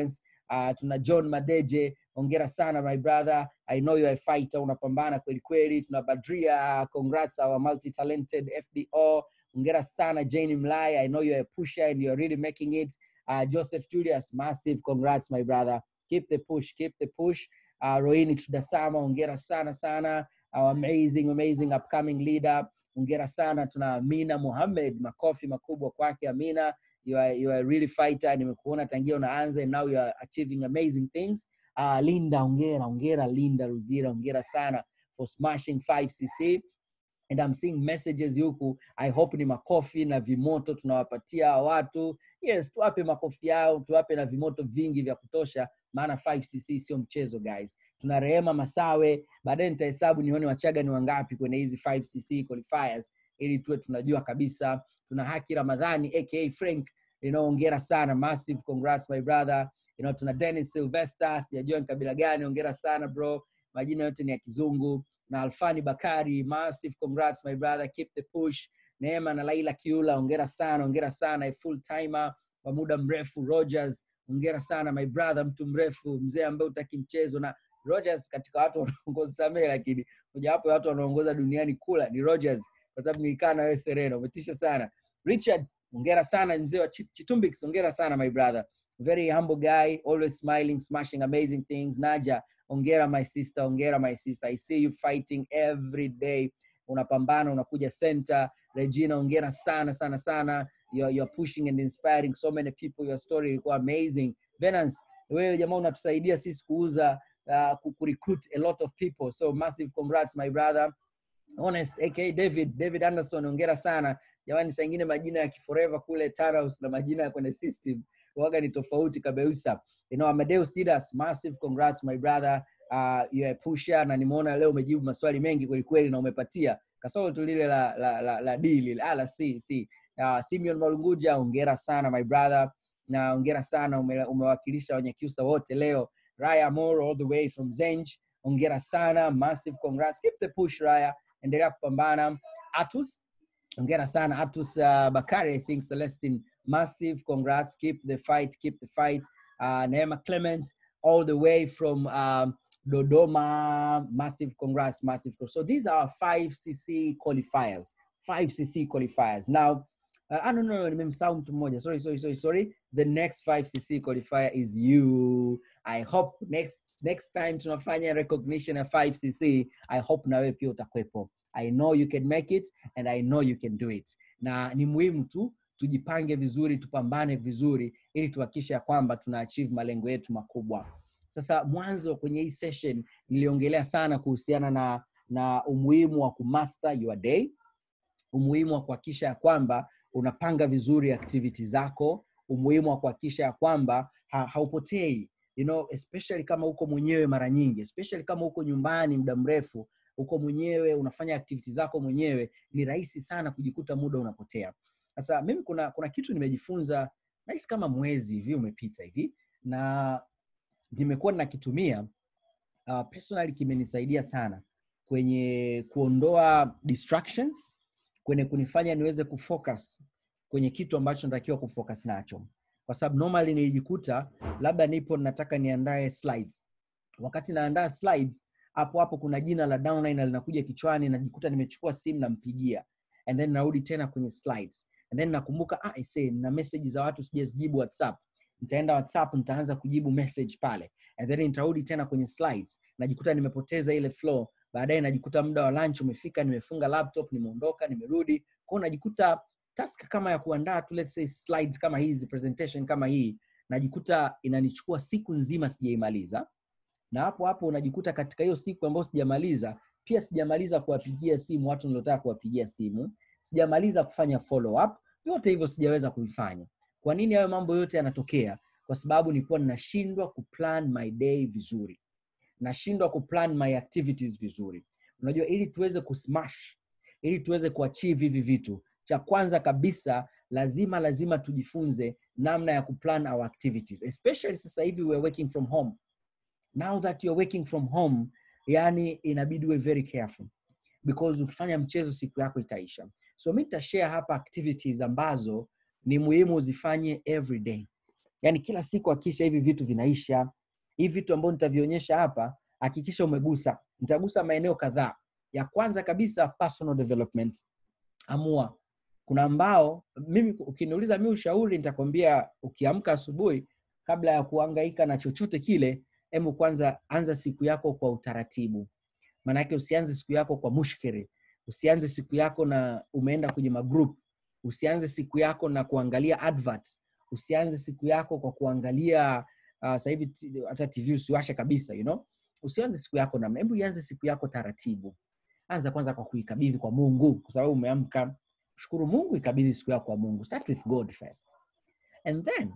Uh, tuna John Madeje, hongera sana my brother. I know you are a fighter, unapambana kweli kweli. Tuna Badria, congrats our multi-talented F D O. Hongera sana Jane Mlai, I know you are a pusher and you are really making it. Uh, Joseph Julius, massive congrats my brother. Keep the push, keep the push. Uh, Rohini Chudasama, hongera sana sana. Our amazing, amazing upcoming leader. Hongera sana. Tuna Amina Mohamed, makofi makubwa kwake Amina. You are, you are a really fighter. Nimekuona tangia unaanza and now you are achieving amazing things. Uh, Linda, hongera, hongera Linda Ruzira, hongera sana for smashing five C C. And I'm seeing messages huku. I hope ni makofi na vimoto tunawapatia watu. Yes, tuwape makofi yao, tuwape na vimoto vingi vya kutosha, maana five C C sio mchezo guys. Tuna Rehema Masawe, baadaye nitahesabu nione Wachaga ni wangapi kwenye hizi five C C qualifiers ili tuwe tunajua kabisa. Tuna Haki Ramadhani aka Frank, you know, hongera sana, massive congrats my brother. You know, tuna Dennis Sylvester, sijajua ni kabila gani, hongera sana bro. Majina yote ni ya kizungu. Na Alfani Bakari, massive congrats my brother, keep the push. Neema na Laila Kiula, hongera sana, hongera sana, a full timer kwa muda mrefu. Rogers, hongera sana my brother, mtu mrefu, mzee ambaye utaki mchezo. Na Rogers katika watu wanaongoza Samee, lakini moja wapo watu wanaongoza duniani kula ni Rogers, kwa sababu nilikaa na wewe Serena, umetisha sana. Richard, hongera sana mzee wa Chitumbix, hongera sana my brother. Very humble guy, always smiling, smashing amazing things. Naja, hongera my sister, hongera my sister. I see you fighting every day. Unapambana, unakuja center. Regina, hongera sana sana sana. You're, you're pushing and inspiring so many people. Your story ilikuwa amazing. Venance, wewe jamaa unatusaidia sisi kuuza, uh, ku recruit a lot of people. So massive congrats my brother. Honest aka David, David Anderson, hongera sana. Jamani, saa nyingine majina ya kiforever kule Taraus na majina ya kwenye system waga ni tofauti kabisa. You know, Amadeus Didas, massive congrats my brother. Uh, you are a pusher na nimeona leo umejibu maswali mengi kweli kweli na umepatia. Kasoro tu lile la la la, la D la la C C. Uh, Simeon Malunguja, hongera sana my brother. Na hongera sana ume, umewakilisha Wanyakyusa wote leo. Raya Moore all the way from Zenj, hongera sana, massive congrats. Keep the push Raya, endelea kupambana. Atus, hongera sana Atus uh, Bakari, I think Celestine, massive congrats, keep the fight, keep the fight. Uh, Neema Clement all the way from um, Dodoma, massive congrats, massive congrats. So these are five C C qualifiers, five C C qualifiers. Now, uh, I don't know, nimemsahau mtu mmoja. Sorry, sorry, sorry, sorry. The next five C C qualifier is you. I hope next next time tunafanya recognition of five C C, I hope na wewe pia utakwepo. I know you can make it and I know you can do it. Na ni muhimu tu tujipange vizuri, tupambane vizuri ili tuhakikishe kwamba tuna achieve malengo yetu makubwa. Sasa mwanzo kwenye hii session niliongelea sana kuhusiana na na umuhimu wa kumaster your day, umuhimu wa kuhakikisha kwamba unapanga vizuri activities zako, umuhimu wa kuhakikisha kwamba ha, haupotei, you know, especially kama uko mwenyewe mara nyingi, especially kama uko nyumbani muda mrefu, uko mwenyewe unafanya activities zako mwenyewe, ni rahisi sana kujikuta muda unapotea. Sasa mimi kuna kuna kitu nimejifunza nahisi kama mwezi hivi umepita hivi na nimekuwa nakitumia, uh, personally kimenisaidia sana kwenye kuondoa distractions, kwenye kunifanya niweze kufocus kwenye kitu ambacho natakiwa kufocus nacho. Kwa sababu normally nilijikuta labda nipo nataka niandae slides. Wakati naandaa slides, hapo hapo kuna jina la downline linakuja kichwani, najikuta nimechukua simu na mpigia. And then narudi tena kwenye slides. And then nakumbuka, ah, I say, na message za watu sijazijibu WhatsApp. Nitaenda WhatsApp, nitaanza kujibu message pale. And then nitarudi tena kwenye slides. Najikuta nimepoteza ile flow. Baadaye najikuta muda wa lunch umefika, nimefunga laptop, nimeondoka, nimerudi. Kwa hiyo najikuta task kama ya kuandaa tu, let's say slides kama hizi, presentation kama hii, najikuta inanichukua siku nzima sijaimaliza. Na hapo hapo unajikuta katika hiyo siku ambayo sijamaliza, pia sijamaliza kuwapigia simu watu nilotaka kuwapigia simu, sijamaliza kufanya follow up, yote hivyo sijaweza kuifanya. Kwa nini hayo mambo yote yanatokea? Kwa sababu nilikuwa ninashindwa kuplan my day vizuri. Nashindwa kuplan my activities vizuri. Unajua, ili tuweze kusmash, ili tuweze kuachieve hivi vitu, cha kwanza kabisa lazima lazima tujifunze namna ya kuplan our activities, especially sasa hivi we are working from home. Now that you're working from home, yani inabidi uwe very careful, because ukifanya mchezo siku yako itaisha. So mimi nitashare hapa activities ambazo ni muhimu uzifanye every day. Yani kila siku hakikisha hivi vitu vinaisha. Hivi vitu ambavyo nitavionyesha hapa, hakikisha umegusa. Nitagusa maeneo kadhaa. Ya kwanza kabisa, personal development. Amua. Kuna ambao, mimi ukiniuliza mimi ushauri nitakwambia ukiamka asubuhi kabla ya kuhangaika na chochote kile, hebu kwanza anza siku yako kwa utaratibu. Maana yake usianze siku yako kwa mushkiri. Usianze siku yako na umeenda kwenye magroup. Usianze siku yako na kuangalia adverts. Usianze siku yako kwa kuangalia uh, sasa hivi hata T V usiwashe kabisa, you know. Usianze siku yako na hebu ianze siku yako taratibu. Anza kwanza kwa kuikabidhi kwa Mungu, kwa sababu umeamka. Shukuru Mungu, ikabidhi siku yako kwa Mungu. Start with God first. And then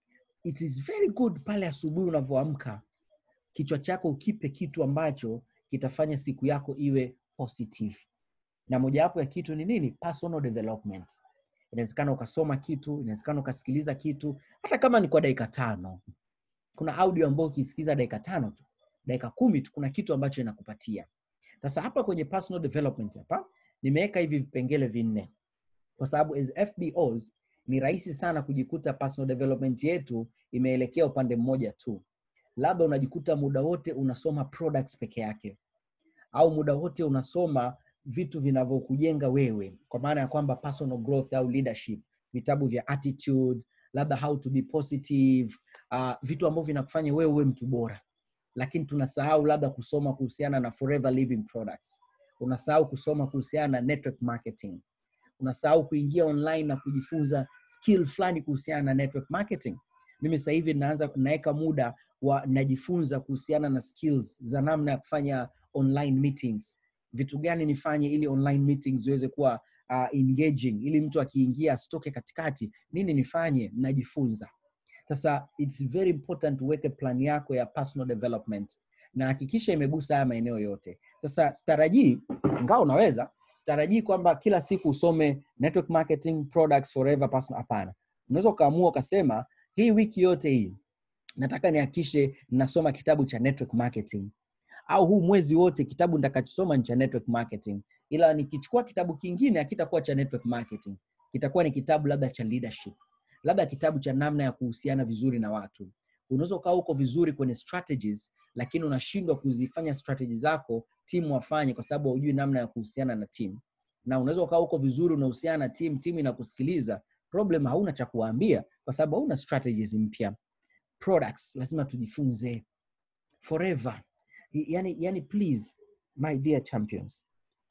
it is very good pale asubuhi unavyoamka, kichwa chako ukipe kitu ambacho kitafanya siku yako iwe positive. Na mojawapo ya kitu ni nini? Personal development. Inawezekana ukasoma kitu, inawezekana ukasikiliza kitu, hata kama ni kwa dakika tano. Kuna audio ambayo ukisikiza dakika tano tu, dakika kumi tu, kuna kitu ambacho inakupatia. Sasa hapa kwenye personal development hapa, nimeweka hivi vipengele vinne. Kwa sababu as F B Os, ni rahisi sana kujikuta personal development yetu imeelekea upande mmoja tu. Labda unajikuta muda wote unasoma products peke yake. Au muda wote unasoma vitu vinavyokujenga wewe. Kwa maana ya kwamba personal growth au leadership. Vitabu vya attitude, labda how to be positive, uh, vitu ambavyo vinakufanya wewe uwe mtu bora. Lakini tunasahau labda kusoma kuhusiana na forever living products. Unasahau kusoma kuhusiana na network marketing. Unasahau kuingia online na kujifunza skill fulani kuhusiana na network marketing. Mimi sasa hivi naanza naweka muda wa najifunza kuhusiana na skills za namna ya kufanya online meetings. Vitu gani nifanye ili online meetings ziweze kuwa uh, engaging, ili mtu akiingia asitoke katikati. Nini nifanye? Najifunza. Sasa it's very important uweke plan yako ya personal development na hakikisha imegusa haya maeneo yote. Sasa starajii, ngao unaweza starajii kwamba kila siku usome network marketing, products, forever, personal. Hapana. Unaweza kaamua ukasema hii wiki yote hii nataka nihakikishe ninasoma kitabu cha network marketing, au huu mwezi wote kitabu nitakachosoma ni cha network marketing, ila nikichukua kitabu kingine hakitakuwa cha network marketing, kitakuwa ni kitabu labda cha leadership, labda kitabu cha namna ya kuhusiana vizuri na watu. Unaweza kaa uko vizuri kwenye strategies, lakini unashindwa kuzifanya strategies zako timu wafanye kwa sababu hujui namna ya kuhusiana na timu. Na unaweza kaa uko vizuri unahusiana na timu, timu inakusikiliza, problem hauna cha kuambia kwa sababu hauna strategies mpya. Products lazima tujifunze forever. Yani yani please my dear champions,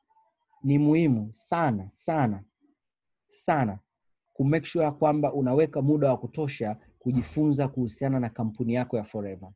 ni muhimu sana sana sana ku make sure kwamba unaweka muda wa kutosha kujifunza kuhusiana na kampuni yako ya forever.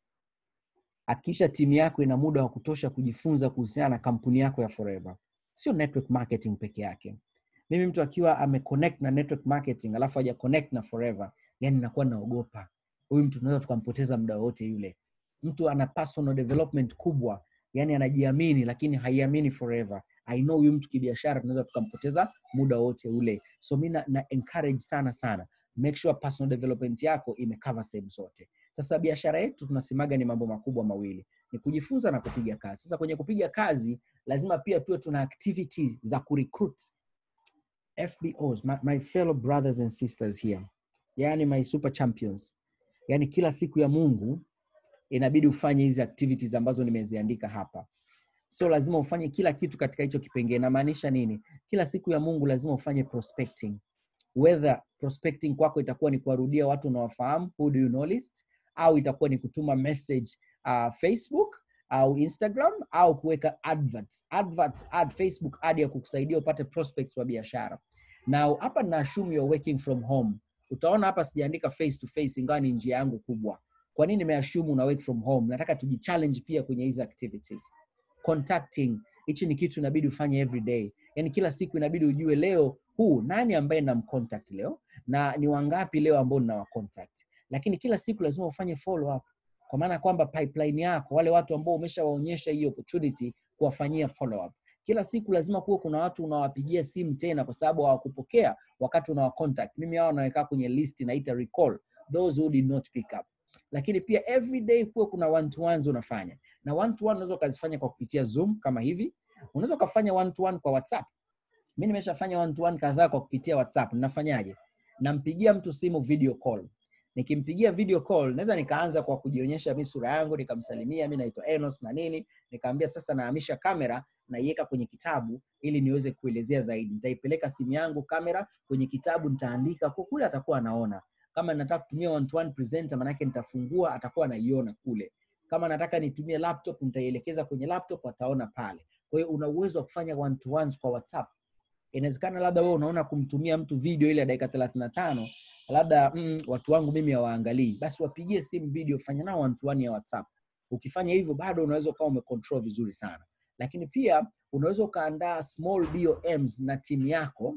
Hakikisha timu yako ina muda wa kutosha kujifunza kuhusiana na kampuni yako ya forever. Sio network marketing peke yake. Mimi mtu akiwa ame connect na network marketing alafu haja connect na forever, yani nakuwa naogopa. Huyu mtu tunaweza tukampoteza muda wote yule. Mtu ana personal development kubwa, yani anajiamini lakini haiamini forever. I know huyu mtu kibiashara tunaweza tukampoteza muda wote ule. So mimi na, na encourage sana sana, make sure personal development yako imecover sehemu zote. Sasa biashara yetu tunasemaga ni mambo makubwa mawili, ni kujifunza na kupiga kazi. Sasa kwenye kupiga kazi lazima pia tuwe tuna activity za kurecruit F B Os, my, my fellow brothers and sisters here, yani my super champions. Yani kila siku ya Mungu inabidi ufanye hizi activities ambazo nimeziandika hapa. So lazima ufanye kila kitu katika hicho kipengele. Na maanisha nini? Kila siku ya Mungu lazima ufanye prospecting. Whether prospecting kwako itakuwa ni kuwarudia watu unaowafahamu, who do you know list, au itakuwa ni kutuma message uh, Facebook au Instagram, au kuweka adverts. Adverts, ad Facebook ad ya kukusaidia upate prospects wa biashara. Now hapa na assume you're working from home. Utaona hapa sijaandika face to face, ingawa ni njia yangu kubwa. Kwa nini nimeassume una work from home? Nataka tujichallenge pia kwenye hizo activities. Contacting, hichi ni kitu inabidi ufanye every day. Yani kila siku inabidi ujue leo huu nani ambaye namcontact leo na ni wangapi leo ambao ninawacontact. Lakini kila siku lazima ufanye follow up. Kwa maana kwamba pipeline yako, wale watu ambao umeshawaonyesha hiyo opportunity, kuwafanyia follow up. Kila siku lazima kuwa kuna watu unawapigia simu tena kwa sababu hawakupokea wakati unawacontact. Mimi hao naweka kwenye list naita recall those who did not pick up. Lakini pia every day kuwa kuna one to ones unafanya. Na one to one unaweza kuzifanya kwa kupitia Zoom kama hivi. Unaweza kufanya one to one kwa WhatsApp. Mimi nimeshafanya one to one kadhaa kwa kupitia WhatsApp. Ninafanyaje? Nampigia mtu simu video call. Nikimpigia video call, naweza nikaanza kwa kujionyesha mimi sura yangu, nikamsalimia mimi naitwa Enos na nini, nikamwambia sasa nahamisha kamera na iweka kwenye kitabu ili niweze kuelezea zaidi. Nitaipeleka simu yangu kamera kwenye kitabu, nitaandika kwa kule, atakuwa anaona. Kama nataka kutumia one to one presenter, maana yake nitafungua, atakuwa anaiona kule. Kama nataka nitumie laptop, nitaielekeza kwenye laptop, ataona pale. Kwa hiyo una uwezo wa kufanya one to ones kwa WhatsApp. Inawezekana labda wewe unaona kumtumia mtu video ile ya dakika thelathini na tano, labda mm, watu wangu mimi hawaangalii, basi wapigie simu video, fanya nao one to one ya WhatsApp. Ukifanya hivyo bado unaweza kuwa umecontrol vizuri sana. Lakini pia unaweza kaandaa small B O Ms na timu yako,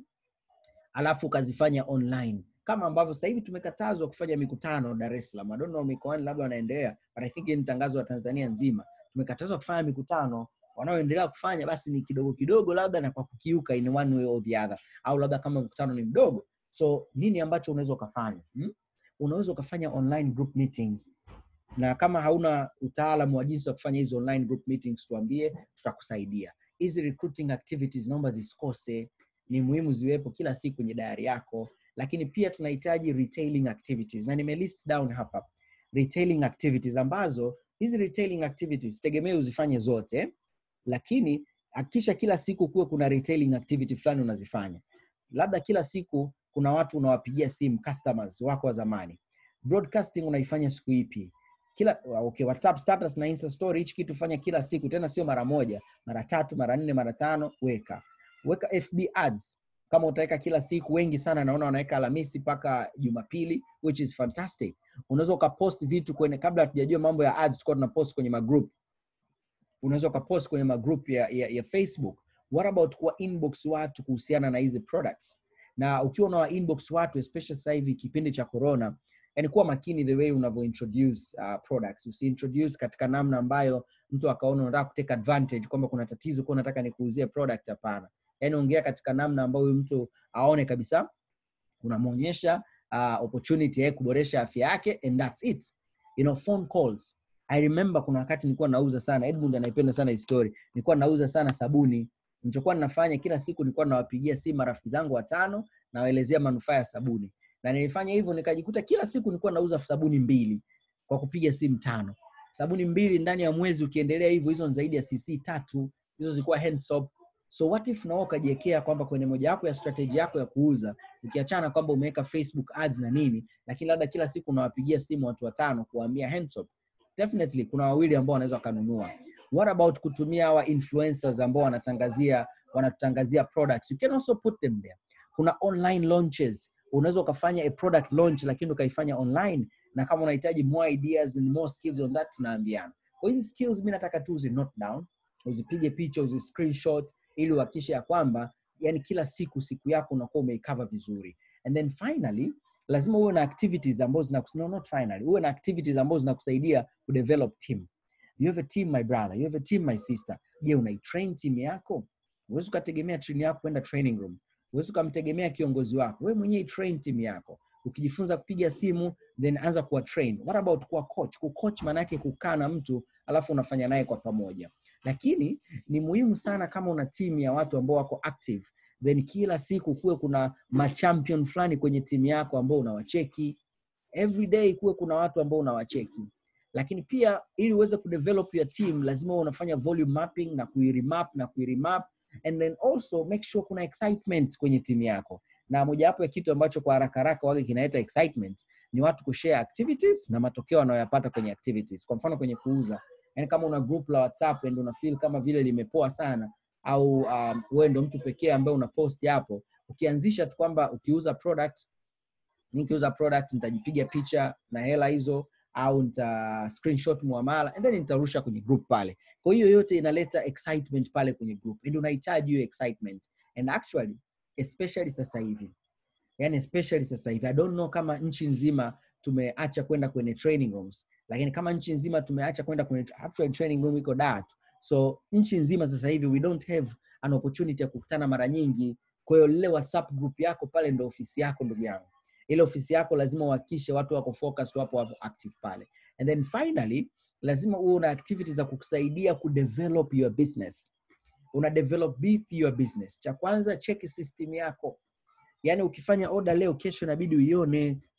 alafu kazifanya online. Kama ambavyo sasa hivi tumekatazwa kufanya mikutano Dar es Salaam. I don't know mikoani labda wanaendelea, but I think ni tangazo la Tanzania nzima. Tumekatazwa kufanya mikutano. Wanaoendelea kufanya basi ni kidogo kidogo labda na kwa kukiuka in one way or the other, au labda kama mkutano ni mdogo. So nini ambacho unaweza kufanya? Hmm? Unaweza kufanya online group meetings. Na kama hauna utaalamu wa jinsi ya kufanya hizo online group meetings, tuambie, tutakusaidia. Hizi recruiting activities naomba zisikose, ni muhimu ziwepo kila siku kwenye diary yako. Lakini pia tunahitaji retailing activities, na nimelist down hapa retailing activities, ambazo hizi retailing activities tegemee uzifanye zote, lakini hakikisha kila siku kuwe kuna retailing activity fulani unazifanya. Labda kila siku kuna watu unawapigia simu, customers wako wa zamani. Broadcasting unaifanya siku ipi? Kila okay, WhatsApp status na Insta story, hichi kitu fanya kila siku, tena sio mara moja, mara tatu, mara nne, mara tano, weka. Weka F B ads. Kama utaweka kila siku, wengi sana naona wanaweka Alhamisi mpaka Jumapili, which is fantastic. Unaweza ukapost vitu kwenye, kabla hatujajua mambo ya ads tulikuwa tunapost kwenye magroup. Unaweza ukapost kwenye magroup ya, ya, ya Facebook. What about kwa inbox watu kuhusiana na hizi products? Na ukiwa una inbox watu, especially sasa hivi kipindi cha corona, yani kuwa makini the way unavyo introduce uh, products. Usi introduce katika namna ambayo mtu akaona unataka kutake advantage kwamba kuna tatizo kwa nataka nikuuzie product. Hapana. Yani ongea katika namna ambayo mtu aone kabisa unamuonyesha uh, opportunity ya kuboresha afya yake, and that's it. You know, phone calls. I remember kuna wakati nilikuwa nauza sana, Edmund anaipenda sana hii story. Nilikuwa nauza sana sabuni. Nilichokuwa ninafanya kila siku nilikuwa nawapigia simu marafiki zangu watano na waelezea manufaa ya sabuni. Na nilifanya hivyo nikajikuta kila siku nilikuwa nauza sabuni mbili kwa kupiga simu tano. Sabuni mbili ndani ya mwezi ukiendelea hivyo, hizo ni zaidi ya C C tatu. Hizo zilikuwa hand soap. So what if na ukajiwekea kwamba kwenye moja yako ya strategy yako ya kuuza, ukiachana kwamba umeweka Facebook ads na nini, lakini labda kila siku unawapigia simu watu watano kuambia hand soap, definitely kuna wawili ambao wanaweza kununua. What about kutumia hawa influencers ambao wanatangazia wanatangazia products? You can also put them there. Kuna online launches. Unaweza ukafanya a product launch lakini ukaifanya online, na kama unahitaji more ideas and more skills on that tunaambiana. Kwa hizi skills mimi nataka tu uzi note down, uzipige picha, uzi screenshot ili uhakikishe ya kwamba yani kila siku siku yako unakuwa umecover vizuri. And then finally lazima uwe na activities ambazo zinakusaidia, no, not finally, uwe na activities ambazo zinakusaidia ku develop team. You have a team my brother, you have a team my sister. Je, unaitrain team yako? Uweze kutegemea train yako kwenda training room. Uweze kumtegemea kiongozi wako. Wewe mwenyewe train team yako. Ukijifunza kupiga simu, then anza kuwa train. What about kuwa coach? Ku coach maana yake kukaa na mtu alafu unafanya naye kwa pamoja. Lakini ni muhimu sana kama una team ya watu ambao wako active, then kila siku kuwe kuna machampion fulani kwenye team yako ambao unawacheki. Every day kuwe kuna watu ambao unawacheki. Lakini pia ili uweze kudevelop your team lazima unafanya volume mapping na kuiremap na kuiremap, and then also make sure kuna excitement kwenye team yako. Na moja hapo ya kitu ambacho kwa haraka haraka wage kinaleta excitement ni watu kushare activities na matokeo wanayopata kwenye activities. Kwa mfano kwenye kuuza, yani kama una group la WhatsApp and una feel kama vile limepoa sana, au um, wewe ndo mtu pekee ambaye una post hapo, ukianzisha tu kwamba ukiuza product, nikiuza product nitajipiga picha na hela hizo, au nita screenshot muamala and then nitarusha kwenye group pale. Kwa hiyo yote inaleta excitement pale kwenye group. Ndio unahitaji hiyo excitement. And actually especially sasa hivi, yani especially sasa hivi, I don't know kama nchi nzima tumeacha kwenda kwenye training rooms, lakini kama nchi nzima tumeacha kwenda kwenye actual training room iko Dar. So nchi nzima sasa hivi we don't have an opportunity ya kukutana mara nyingi. Kwa hiyo ile WhatsApp group yako pale ndio ofisi yako ndugu yangu. Ile ofisi yako lazima uhakikishe watu wako focused, wapo wapo active pale. And then finally lazima uwe na activities za kukusaidia ku develop your business. Una develop vipi your business? Cha kwanza check system yako. Yani ukifanya order leo, kesho inabidi uione.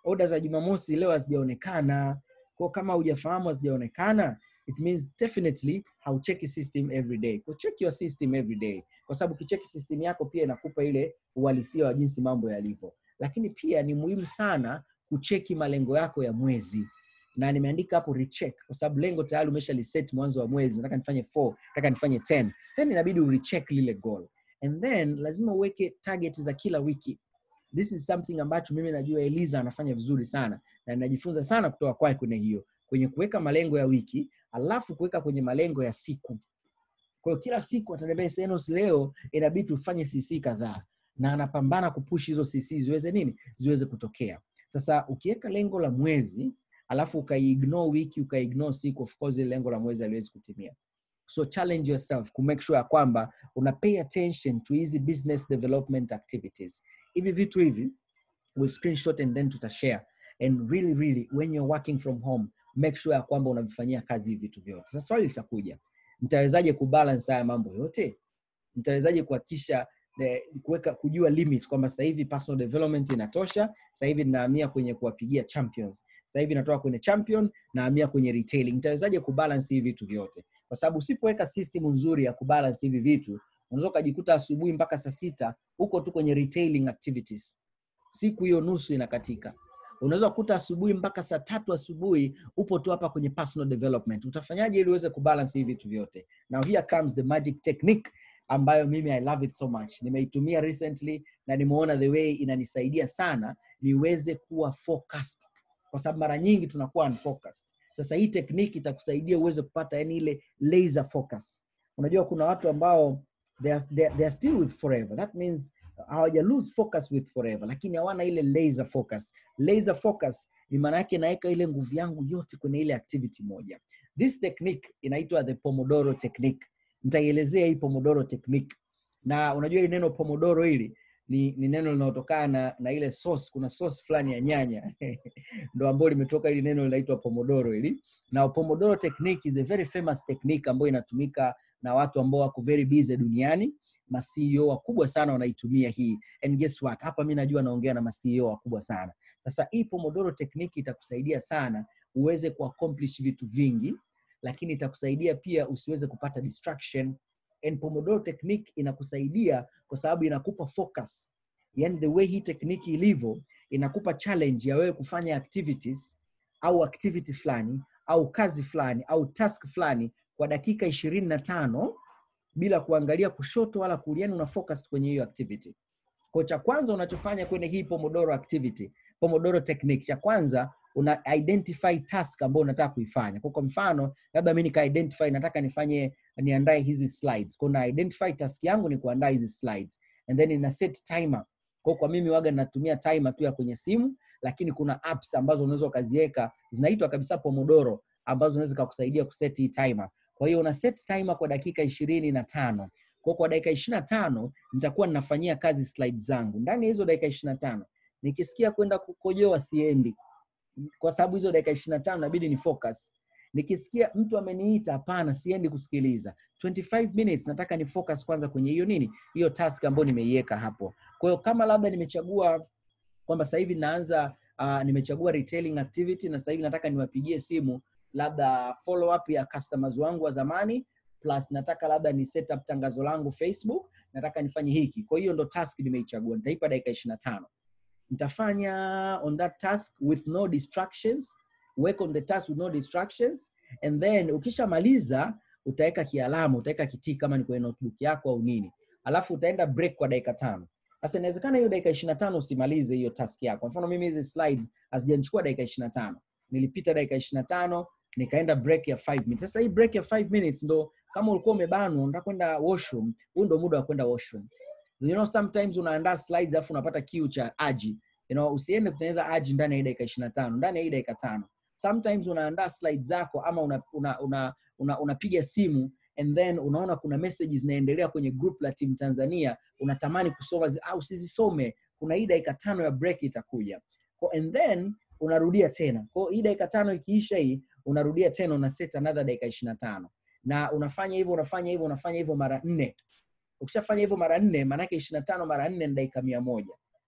order za Jumamosi leo hazijaonekana. Kwa kama hujafahamu hazijaonekana, it means definitely haucheki system every day. Kwa check your system every day, kwa sababu kicheki system yako pia inakupa ile uhalisia wa jinsi mambo yalivyo. Lakini pia ni muhimu sana kucheki malengo yako ya mwezi. Na nimeandika hapo recheck, kwa sababu lengo tayari umesha liset mwanzo wa mwezi. Nataka nifanye four, nataka nifanye ten. Then inabidi urecheck lile goal. And then lazima uweke target za kila wiki. This is something ambacho mimi najua Eliza anafanya vizuri sana, na ninajifunza sana kutoka kwake kwenye hiyo, kwenye kuweka malengo ya wiki, alafu kuweka kwenye malengo ya siku. Kwa hiyo kila siku ataniambia Enos, leo inabidi tufanye C C kadhaa, na anapambana kupush hizo C C ziweze nini? Ziweze kutokea. Sasa ukiweka lengo la mwezi, alafu ukaignore wiki, ukaignore siku, of course lengo la mwezi haliwezi kutimia. So challenge yourself to make sure kwamba una pay attention to easy business development activities. Hivi vitu hivi we'll screenshot and then tutashare. And really really when you're working from home, make sure kwamba unavifanyia kazi hivi vitu vyote. Sasa swali litakuja, nitawezaje kubalance haya mambo yote? Nitawezaje kuhakisha kuweka kujua limit kwamba sasa hivi personal development inatosha, sasa hivi ninahamia kwenye kuwapigia champions, sasa hivi natoka kwenye champion nahamia kwenye retailing. Nitawezaje kubalance hivi vitu vyote? Kwa sababu usipoweka system nzuri ya kubalance hivi vitu, unaweza kujikuta asubuhi mpaka saa sita uko tu kwenye retailing activities. Siku hiyo nusu inakatika. Unaweza kukuta asubuhi mpaka saa tatu asubuhi upo tu hapa kwenye personal development. Utafanyaje ili uweze kubalance hivi vitu vyote? Now here comes the magic technique ambayo mimi I love it so much. Nimeitumia recently na nimeona the way inanisaidia sana niweze kuwa focused. Kwa sababu mara nyingi tunakuwa unfocused. Sasa hii technique itakusaidia uweze kupata yani ile laser focus. Unajua kuna watu ambao they are, they are, they are still with forever. That means hawaja lose focus with forever, lakini hawana ile laser focus. Laser focus ni maana yake naeka ile nguvu yangu yote kwenye ile activity moja. This technique inaitwa the Pomodoro technique. Nitaelezea hii Pomodoro technique. Na unajua ile neno Pomodoro hili ni, ni neno linalotokana na, na ile sauce. Kuna sauce fulani ya nyanya ndio ambayo limetoka ile neno linaitwa Pomodoro hili. Na Pomodoro technique is a very famous technique ambayo inatumika na watu ambao wako very busy duniani. Ma C E O wakubwa sana wanaitumia hii. And guess what? Hapa mimi najua naongea na ma C E O wakubwa sana. Sasa hii Pomodoro technique itakusaidia sana uweze kuaccomplish vitu vingi, lakini itakusaidia pia usiweze kupata distraction. And Pomodoro technique inakusaidia kwa sababu inakupa focus. Yani the way hii technique ilivyo, inakupa challenge ya wewe kufanya activities au activity fulani au kazi fulani au task fulani kwa dakika ishirini na tano bila kuangalia kushoto wala kulia, una focus kwenye hiyo activity. Kwa cha kwanza unachofanya kwenye hii Pomodoro activity, Pomodoro technique, cha kwanza una identify task ambayo unataka kuifanya. Kwa mfano, labda mimi nika identify nataka nifanye niandae hizi slides. Kwa na identify task yangu ni kuandaa hizi slides. And then ina set timer. Kwa kwa mimi waga natumia timer tu ya kwenye simu, lakini kuna apps ambazo unaweza kuziweka zinaitwa kabisa Pomodoro ambazo unaweza kukusaidia kuset hii timer. Kwa hiyo una set timer kwa dakika ishirini na tano. Kwa kwa dakika ishirini na tano nitakuwa ninafanyia kazi slides zangu. Ndani ya hizo dakika ishirini na tano nikisikia kwenda kukojoa siendi. Kwa sababu hizo dakika ishirini na tano inabidi ni focus. Nikisikia mtu ameniita, hapana, siendi kusikiliza. twenty-five minutes nataka ni focus kwanza kwenye hiyo nini? Hiyo task ambayo nimeiweka hapo. Kwa hiyo kama labda nimechagua kwamba sasa hivi naanza uh, nimechagua retailing activity na sasa hivi nataka niwapigie simu labda follow up ya customers wangu wa zamani, plus nataka labda ni set up tangazo langu Facebook, nataka nifanye hiki. Kwa hiyo ndo task nimeichagua. Nitaipa dakika ishirini na tano. Nitafanya on that task with no distractions. Work on the task with no distractions. And then ukishamaliza utaweka kialama, utaweka kitiki kama ni kwenye notebook yako au nini. Alafu utaenda break kwa dakika tano. Sasa inawezekana hiyo dakika ishirini na tano usimalize hiyo task yako. Kwa mfano mimi hizi slides hazijanichukua dakika ishirini na tano. Nilipita dakika ishirini na tano, nikaenda break ya five minutes. Sasa hii break ya five minutes ndo kama ulikuwa umebanwa unataka kwenda washroom, huu ndo muda wa kwenda washroom. You know sometimes unaandaa slides afu unapata kiu cha aji. You know usiende kutengeneza aji ndani ya dakika ishirini na tano, ndani ya dakika tano. Sometimes unaandaa slides zako ama una una una una unapiga simu and then unaona kuna messages zinaendelea kwenye group la Team Tanzania, unatamani kusoma au usizisome, kuna hii dakika tano ya break itakuja. And then unarudia tena. Kwa hii dakika tano ikiisha hii, unarudia tena, una set another dakika ishirini na tano. Na unafanya hivyo, unafanya hivyo, unafanya hivyo mara nne. Ukishafanya hivyo mara nne, maana yake ishirini na tano mara nne ni dakika mia moja.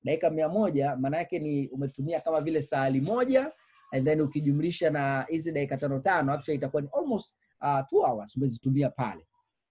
dakika mia moja maana yake ni umetumia kama vile saa moja, and then ukijumlisha na hizi dakika tano tano actually itakuwa ni almost uh, two hours umezitumia pale.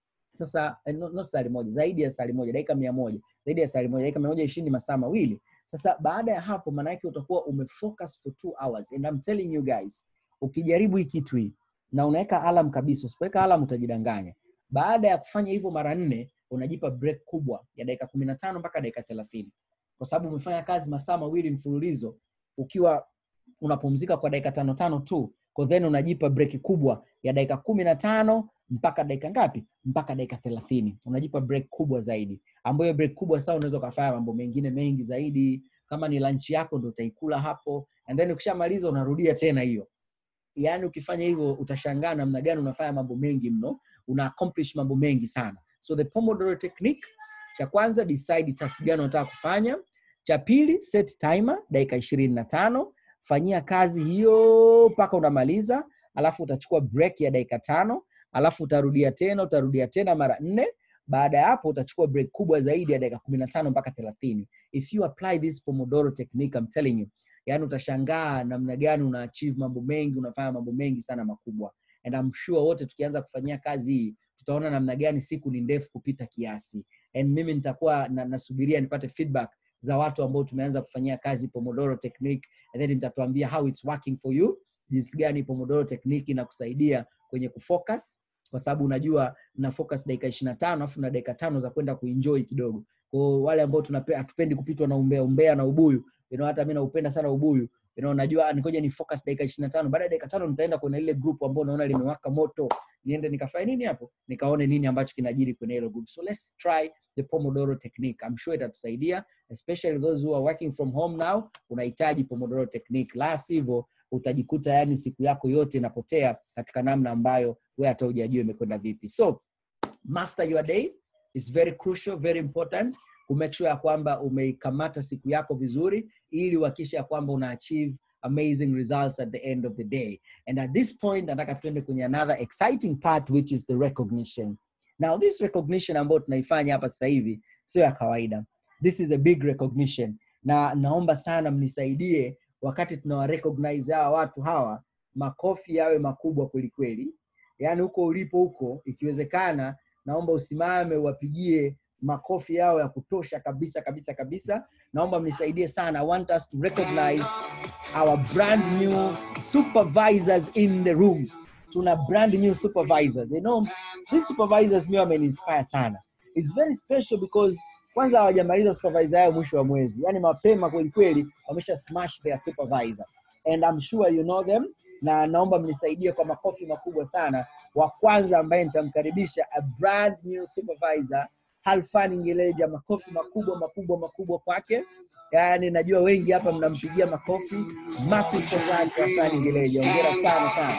Sasa not, not saa moja, zaidi ya saa moja, dakika mia moja, zaidi ya saa moja, dakika mia moja ishirini masaa mawili. Sasa baada ya hapo maana yake utakuwa umefocus for two hours, and I'm telling you guys, ukijaribu hii kitu hii na unaweka alarm kabisa, usipoweka alarm utajidanganya. Baada ya kufanya hivyo mara nne unajipa break kubwa ya dakika kumi na tano mpaka dakika thelathini. Kwa sababu umefanya kazi masaa mawili mfululizo ukiwa unapumzika kwa dakika tano tano tu, kwa then unajipa break kubwa ya dakika kumi na tano mpaka dakika ngapi? Mpaka dakika thelathini. Unajipa break kubwa zaidi. Ambayo break kubwa sasa unaweza kufanya mambo mengine mengi zaidi. Kama ni lunch yako ndio utaikula hapo, and then ukishamaliza unarudia tena hiyo. Yaani ukifanya hivyo utashangaa namna gani unafanya mambo mengi mno, una accomplish mambo mengi sana. So the Pomodoro technique, cha kwanza decide task gani unataka kufanya. Cha pili set timer dakika ishirini na tano, fanyia kazi hiyo mpaka unamaliza, alafu utachukua break ya dakika tano, alafu utarudia tena, utarudia tena mara nne. Baada ya hapo utachukua break kubwa zaidi ya dakika kumi na tano mpaka thelathini. If you apply this Pomodoro technique, I'm telling you, yani utashangaa namna gani una achieve mambo mengi, unafanya mambo mengi sana makubwa. And I'm sure wote tukianza kufanyia kazi hii tutaona namna gani siku ni ndefu kupita kiasi. And mimi nitakuwa na, nasubiria nipate feedback za watu ambao tumeanza kufanyia kazi Pomodoro technique, and then mtatuambia how it's working for you, jinsi gani Pomodoro technique inakusaidia kwenye kufocus, kwa sababu unajua na focus dakika ishirini na tano afu na dakika tano za kwenda kuenjoy kidogo. Kwa wale ambao tunapenda tupendi kupitwa na umbea umbea na ubuyu, you know, hata mimi naupenda sana ubuyu, you know, najua nikoje ni focus dakika ishirini na tano, baada ya dakika tano nitaenda kwenye ile group ambao naona limewaka moto, niende nikafanya nini hapo, nikaone nini ambacho kinajiri kwenye ile group. So let's try the Pomodoro technique. I'm sure itatusaidia, especially those who are working from home now. Unahitaji Pomodoro technique, la sivyo utajikuta yani siku yako yote inapotea katika namna ambayo wewe hata hujajua imekwenda vipi. So master your day is very crucial, very important, to make sure ya kwamba umeikamata siku yako vizuri, ili uhakikishe ya kwamba una achieve amazing results at the end of the day. And at this point nataka tuende kwenye another exciting part, which is the recognition. Now this recognition ambayo tunaifanya hapa sasa hivi sio ya kawaida. This is a big recognition, na naomba sana mnisaidie wakati tunawa recognize hawa watu hawa, makofi yawe makubwa kweli kweli. Yaani huko ulipo huko, ikiwezekana naomba usimame uwapigie makofi yao ya kutosha kabisa kabisa kabisa. Naomba mnisaidie sana. I want us to recognize our brand new supervisors in the room. Tuna brand new supervisors. You know, these supervisors mimi wameniinspire sana. It's very special because kwanza hawajamaliza supervisor yao mwisho wa mwezi. Yaani mapema kweli kweli wamesha smash their supervisor. And I'm sure you know them. Na naomba mnisaidie kwa makofi makubwa sana. Wa kwanza ambaye nitamkaribisha, a brand new supervisor, Halfan Ngeleja. Makofi makubwa makubwa makubwa kwake. Yaani najua wengi hapa mnampigia makofi. Massive congrats kwa Halfan Ngeleja. Hongera sana sana.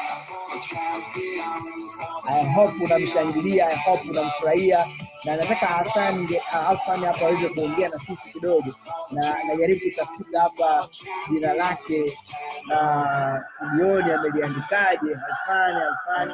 I hope unamshangilia, I hope unamfurahia, na nataka Halfan Halfan hapa aweze kuongea na sisi kidogo, na najaribu kutafuta hapa jina lake na sioni ameliandikaje. Halfan Halfan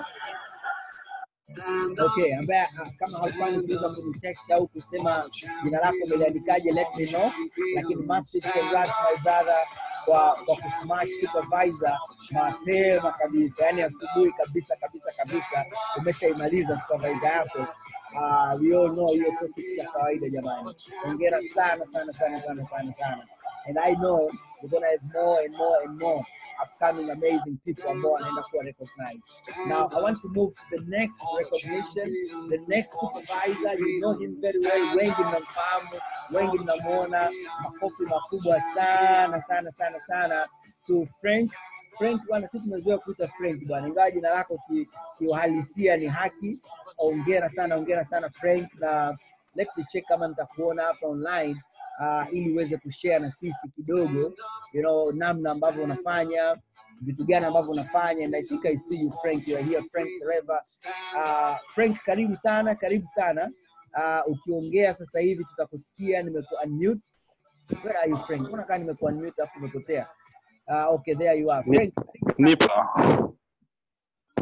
Okay, ambaye kama Halfan unaweza kunitext au kusema jina lako umeliandikaje, let me know. Lakini massive congrats my brother kwa kwa kusmash supervisor mapema kabisa, yani asubuhi kabisa kabisa kabisa umeshaimaliza supervisor yako. Uh, we all know hiyo sio kitu cha kawaida jamani. Hongera sana sana sana sana sana sana. And I know we're gonna have more and more and more upcoming amazing people ambao wanaenda kuwa recognized. Now I want to move to the next recognition, the next supervisor. You know him very well, wengi mnamfahamu, wengi mnamuona. Makofi makubwa sana sana sana sana to Frank. Frank bwana, sisi tumezoea kuita Frank bwana, ingawa jina lako kiuhalisia ni Haki. Hongera sana, hongera sana Frank, na let me check kama nitakuona hapa online uh, ili uweze kushare na sisi kidogo, you know, namna ambavyo unafanya, vitu gani ambavyo unafanya. And I think I see you Frank, you are here Frank forever. Uh, Frank karibu sana, karibu sana. Uh, ukiongea sasa hivi tutakusikia. Nimeku unmute. Where are you Frank? Mbona kama nimeku unmute afu umepotea? Uh, okay, there you are Frank. Nipo.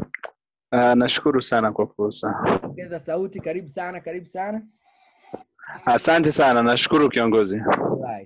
Uh, nashukuru sana kwa fursa. Ongeza sauti, karibu sana, karibu sana. Asante sana, nashukuru kiongozi. Right.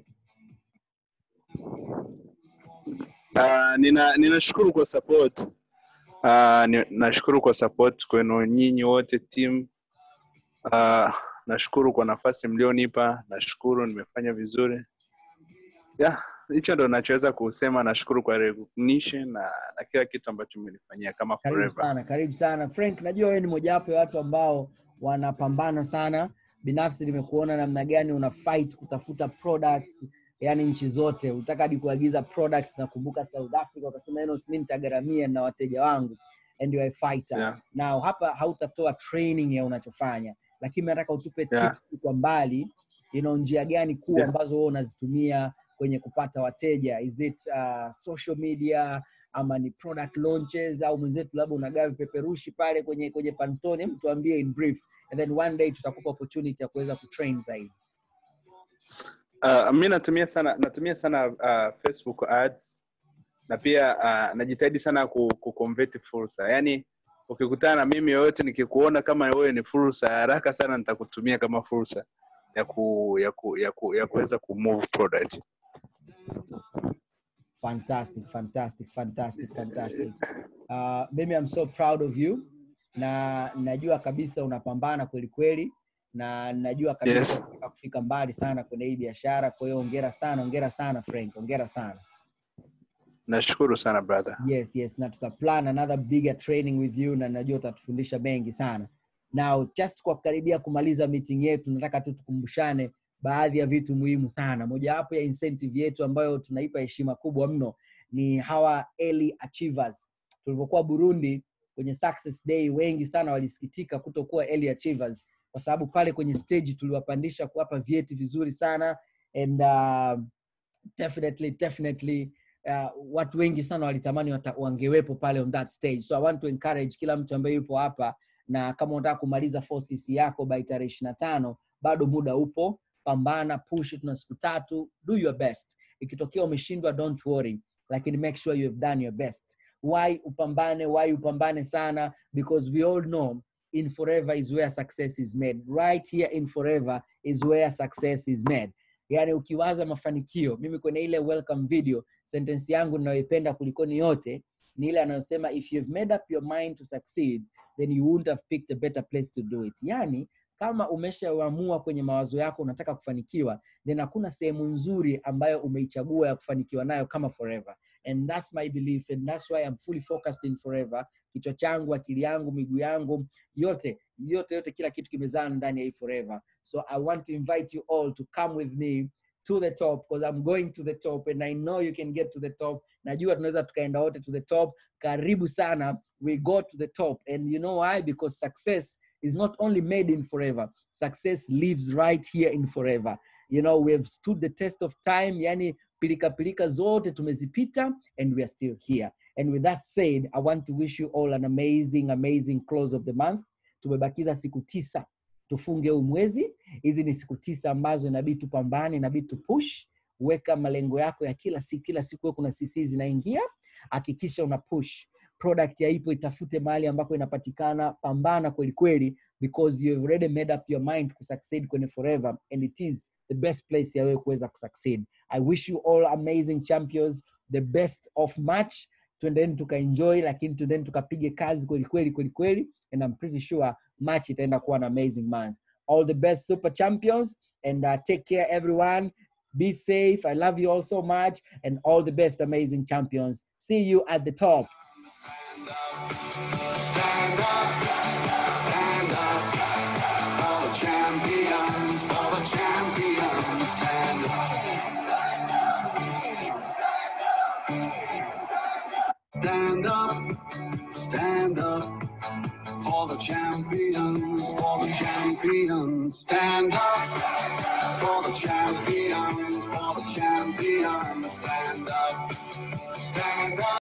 Uh, nina ninashukuru kwa support. Uh, nashukuru kwa support kwenu nyinyi wote team. Uh, nashukuru kwa nafasi mlionipa, nashukuru nimefanya vizuri. Yeah, hicho ndo ninachoweza kusema. Nashukuru kwa recognition na, na kila kitu ambacho mmenifanyia kama Karibu Forever. sana, karibu sana. Frank, najua wewe ni mmoja wapo ya watu ambao wanapambana sana. Binafsi nimekuona namna gani una fight kutafuta products, yani nchi zote. Unataka hadi kuagiza products, na kumbuka South Africa ukasema eno mimi nitagaramia na wateja wangu, and you are a fighter. Yeah. Now hapa hautatoa training ya unachofanya, lakini nataka utupe Yeah. tips kwa mbali, you know, njia gani kuu Yeah. ambazo wewe unazitumia kwenye kupata wateja. Is it uh, social media ama ni product launches, au mwenzetu labda unagawa peperushi pale kwenye kwenye Pantone? Mtu tuambie in brief, and then one day tutakupa opportunity ya kuweza kutrain zaidi. Uh, mimi natumia sana natumia sana uh, Facebook ads, na pia uh, najitahidi sana ku, ku convert fursa. Yaani ukikutana na mimi yote nikikuona kama wewe ni fursa, haraka sana nitakutumia kama fursa ya ku ya ku ya ku ya kuweza ku move product. Fantastic, fantastic, fantastic, fantastic. Uh, mimi I'm so proud of you. Na najua kabisa unapambana kweli kweli, na najua kabisa Yes. unataka kufika mbali sana kwenye hii biashara. Kwa hiyo hongera sana, hongera sana Frank, hongera sana. Nashukuru sana brother. Yes, yes, na tutaplan another bigger training with you, na najua utatufundisha mengi sana. Now just kwa karibia kumaliza meeting yetu, nataka tu tukumbushane baadhi ya vitu muhimu sana. Moja wapo ya incentive yetu ambayo tunaipa heshima kubwa mno ni hawa early achievers. Tulipokuwa Burundi kwenye Success Day, wengi sana walisikitika kutokuwa early achievers, kwa sababu pale kwenye stage tuliwapandisha kuwapa vyeti vizuri sana, and uh, definitely definitely uh, watu wengi sana walitamani wangewepo pale on that stage. So I want to encourage kila mtu ambaye yupo hapa, na kama unataka kumaliza four C C yako by tarehe ishirini na tano, bado muda upo. Pambana, push it, na siku tatu, do your best. Ikitokea umeshindwa, don't worry, lakini make sure you have done your best. Why upambane? Why upambane sana? Because we all know in Forever is where success is made. Right here in Forever is where success is made. Yani ukiwaza mafanikio, mimi kwenye ile welcome video, sentence yangu ninayoipenda kulikoni yote ni ile anayosema if you've made up your mind to succeed, then you wouldn't have picked a better place to do it. Yani kama umeshaamua kwenye mawazo yako unataka kufanikiwa, then hakuna sehemu nzuri ambayo umeichagua ya kufanikiwa nayo kama Forever. And that's my belief, and that's why I'm fully focused in Forever. Kichwa changu, akili yangu, miguu yangu, yote yote yote kila kitu kimezaa ndani ya hii Forever. So I want to invite you all to come with me to the top, because I'm going to the top, and I know you can get to the top. Najua tunaweza tukaenda wote to the top. Karibu sana, we go to the top. And you know why? Because success is not only made in Forever. Success lives right here in Forever. You know, we have stood the test of time. Yani pilika pilika zote tumezipita, and we are still here. And with that said, I want to wish you all an amazing, amazing close of the month. Tumebakiza siku tisa tufunge huu mwezi. Hizi ni siku tisa ambazo inabidi tupambane, inabidi tupush. Weka malengo yako ya kila siku, kila siku kuna C C zinaingia. Hakikisha una push. Product ya ipo, itafute mahali ambako inapatikana, pambana kweli kweli, because you have already made up your mind to succeed kwenye Forever, and it is the best place ya wewe kuweza kusucceed. I wish you all amazing champions, the best of match. Tuendeni tukaenjoy, lakini tuendeni tukapige kazi kweli kweli kweli kweli, and I'm pretty sure match itaenda kuwa an amazing month. All the best super champions, and uh, take care everyone. Be safe. I love you all so much, and all the best amazing champions. See you at the top. Stand up, stand up, stand up for the champions, for the champions. Stand up, stand up, stand up for the champions, for the champions. Stand up for the champions, for the champions. Stand up, stand up.